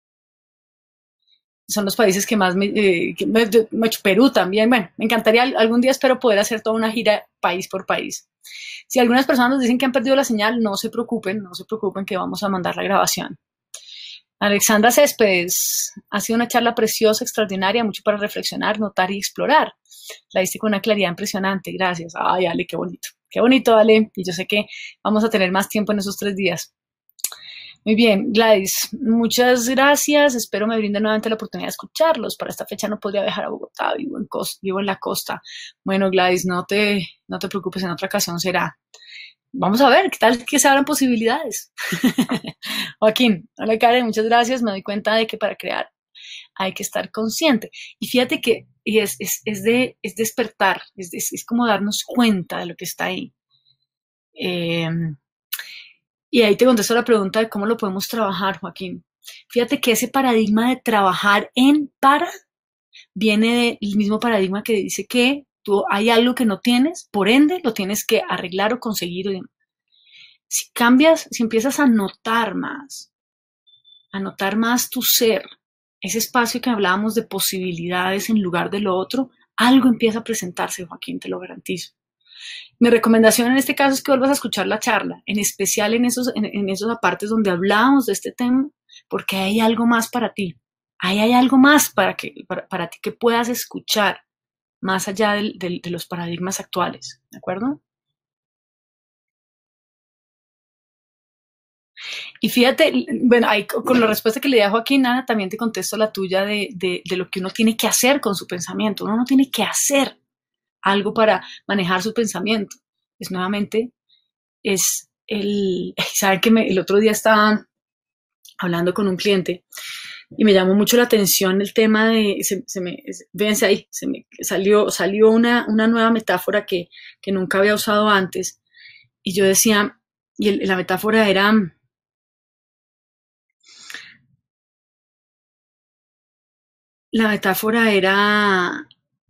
son los países que más me... Eh, que me, me Perú también, bueno, me encantaría, algún día espero poder hacer toda una gira país por país. Si algunas personas nos dicen que han perdido la señal, no se preocupen, no se preocupen que vamos a mandar la grabación. Alexandra Céspedes, ha sido una charla preciosa, extraordinaria, mucho para reflexionar, notar y explorar. La diste con una claridad impresionante, gracias. Ay, Ale, qué bonito, qué bonito, Ale. Y yo sé que vamos a tener más tiempo en esos tres días. Muy bien, Gladys, muchas gracias. Espero me brinden nuevamente la oportunidad de escucharlos. Para esta fecha no podría viajar a Bogotá, vivo en, costa, vivo en la costa. Bueno, Gladys, no te, no te preocupes, en otra ocasión será. Vamos a ver, ¿qué tal que se abran posibilidades? Joaquín, hola Karen, muchas gracias. Me doy cuenta de que para crear hay que estar consciente. Y fíjate que y es, es, es, de, es despertar, es, es, es como darnos cuenta de lo que está ahí. Eh, y ahí te contesto la pregunta de cómo lo podemos trabajar, Joaquín. Fíjate que ese paradigma de trabajar en para viene del mismo paradigma que dice que tú hay algo que no tienes, por ende lo tienes que arreglar o conseguir. Si cambias, si empiezas a notar más, a notar más tu ser, ese espacio que hablábamos de posibilidades en lugar de lo otro, algo empieza a presentarse, Joaquín, te lo garantizo. Mi recomendación en este caso es que vuelvas a escuchar la charla, en especial en esos, en, en esos apartes donde hablábamos de este tema, porque hay algo más para ti. Ahí hay algo más para, que, para, para ti que puedas escuchar más allá de, de, de los paradigmas actuales, ¿de acuerdo? Y fíjate, bueno, ahí con la respuesta que le di a Joaquín, Ana, también te contesto la tuya de, de, de lo que uno tiene que hacer con su pensamiento. Uno no tiene que hacer algo para manejar su pensamiento. Es nuevamente, es el, ¿saben que me, el otro día estaba hablando con un cliente y me llamó mucho la atención el tema de, se, se me, véanse ahí, se me salió, salió una, una nueva metáfora que, que nunca había usado antes. Y yo decía, y el, la metáfora era, la metáfora era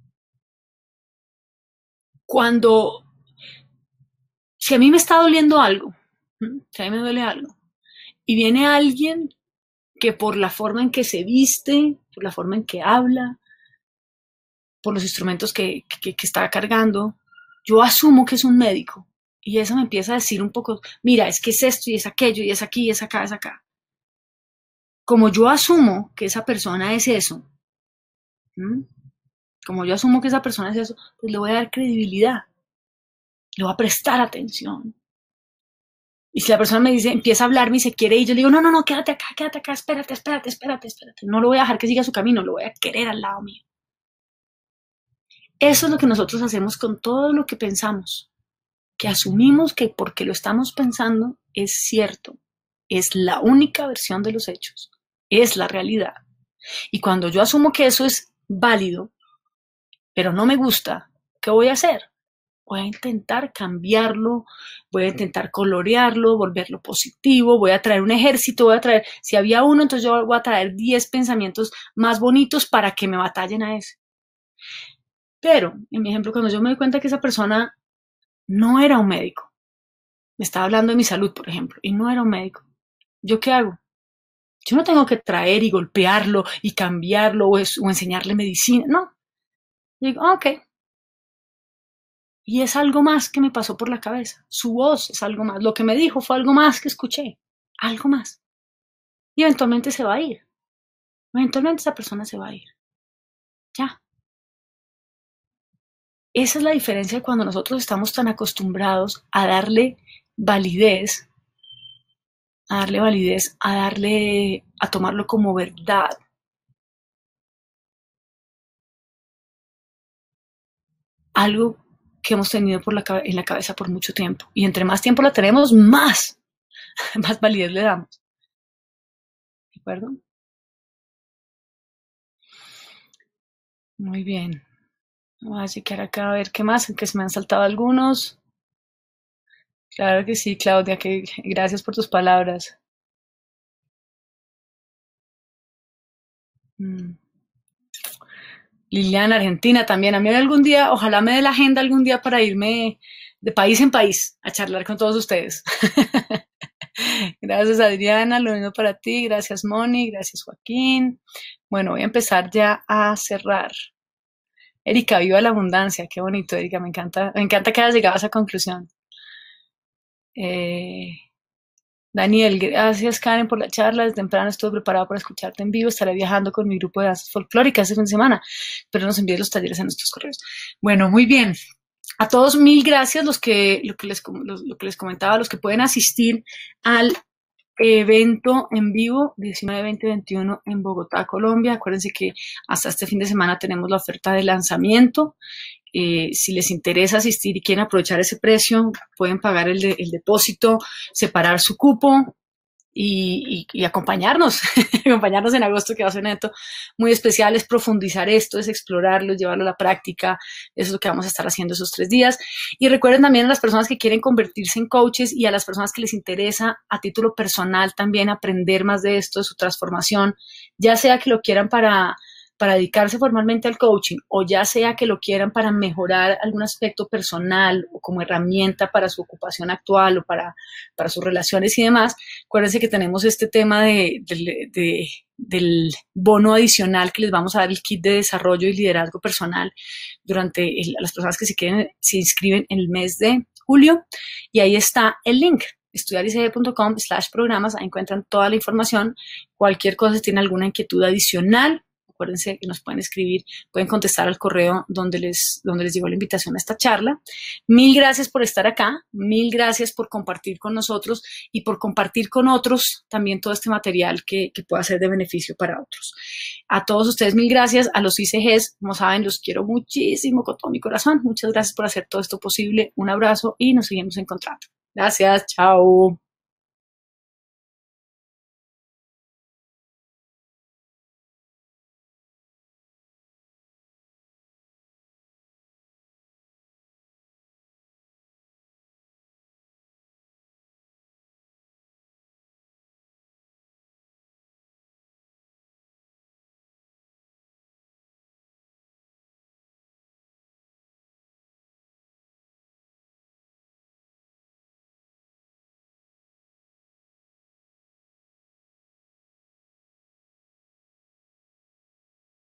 cuando, si a mí me está doliendo algo, si a mí me duele algo, y viene alguien que por la forma en que se viste, por la forma en que habla, por los instrumentos que, que, que está cargando, yo asumo que es un médico. Y eso me empieza a decir un poco, mira, es que es esto y es aquello y es aquí y es acá, es acá. Como yo asumo que esa persona es eso, ¿m? como yo asumo que esa persona es eso, pues le voy a dar credibilidad, le voy a prestar atención. Y si la persona me dice, empieza a hablarme y se quiere ir, yo le digo, no, no, no, quédate acá, quédate acá, espérate, espérate, espérate, espérate. No lo voy a dejar que siga su camino, lo voy a querer al lado mío. Eso es lo que nosotros hacemos con todo lo que pensamos. que asumimos que porque lo estamos pensando es cierto, es la única versión de los hechos, es la realidad. Y cuando yo asumo que eso es válido, pero no me gusta, ¿qué voy a hacer? Voy a intentar cambiarlo, voy a intentar colorearlo, volverlo positivo, voy a traer un ejército, voy a traer, si había uno, entonces yo voy a traer diez pensamientos más bonitos para que me batallen a ese. Pero, en mi ejemplo, cuando yo me doy cuenta que esa persona no era un médico, me estaba hablando de mi salud, por ejemplo, y no era un médico, ¿yo qué hago? Yo no tengo que traer y golpearlo y cambiarlo o, es, o enseñarle medicina, no. Yo digo, ok. Y es algo más que me pasó por la cabeza. Su voz es algo más. Lo que me dijo fue algo más que escuché. Algo más. Y eventualmente se va a ir. Eventualmente esa persona se va a ir. Ya. Esa es la diferencia de cuando nosotros estamos tan acostumbrados a darle validez, a darle validez, a darle, a tomarlo como verdad. Algo que hemos tenido por la, en la cabeza por mucho tiempo. Y entre más tiempo la tenemos, más, más validez le damos. ¿De acuerdo? Muy bien. Voy a chequear acá a ver qué más, que se me han saltado algunos. Claro que sí, Claudia, que gracias por tus palabras. Mm. Liliana, Argentina también. A mí algún día, ojalá me dé la agenda algún día para irme de país en país a charlar con todos ustedes. Gracias, Adriana, lo mismo para ti. Gracias, Moni. Gracias, Joaquín. Bueno, voy a empezar ya a cerrar. Erika, viva la abundancia. Qué bonito, Erika. Me encanta, me encanta que hayas llegado a esa conclusión. Eh, Daniel, gracias, Karen, por la charla. Desde temprano estuve preparado para escucharte en vivo. Estaré viajando con mi grupo de danzas folclóricas este fin de semana, pero nos envíen los talleres a nuestros correos. Bueno, muy bien. A todos mil gracias, los que, lo que les, lo, lo que les comentaba, los que pueden asistir al evento en vivo diecinueve, veinte, veintiuno en Bogotá, Colombia. Acuérdense que hasta este fin de semana tenemos la oferta de lanzamiento. Eh, si les interesa asistir y quieren aprovechar ese precio, pueden pagar el, de, el depósito, separar su cupo y, y, y acompañarnos, acompañarnos en agosto, que va a ser un evento muy especial. Es profundizar esto, es explorarlo, llevarlo a la práctica. Eso es lo que vamos a estar haciendo esos tres días. Y recuerden también a las personas que quieren convertirse en coaches y a las personas que les interesa a título personal también aprender más de esto, de su transformación, ya sea que lo quieran para para dedicarse formalmente al coaching o ya sea que lo quieran para mejorar algún aspecto personal o como herramienta para su ocupación actual o para, para sus relaciones y demás, acuérdense que tenemos este tema de, de, de, del bono adicional que les vamos a dar, el kit de desarrollo y liderazgo personal durante el, a las personas que se, quieren, se inscriben en el mes de julio, y ahí está el link. estudiaricd.com slash programas, ahí encuentran toda la información. Cualquier cosa, si tienen alguna inquietud adicional, acuérdense que nos pueden escribir, pueden contestar al correo donde les, donde les llegó la invitación a esta charla. Mil gracias por estar acá, mil gracias por compartir con nosotros y por compartir con otros también todo este material que, que pueda ser de beneficio para otros. A todos ustedes mil gracias, a los I C Gs, como saben, los quiero muchísimo con todo mi corazón. Muchas gracias por hacer todo esto posible. Un abrazo y nos seguimos encontrando. Gracias, chao.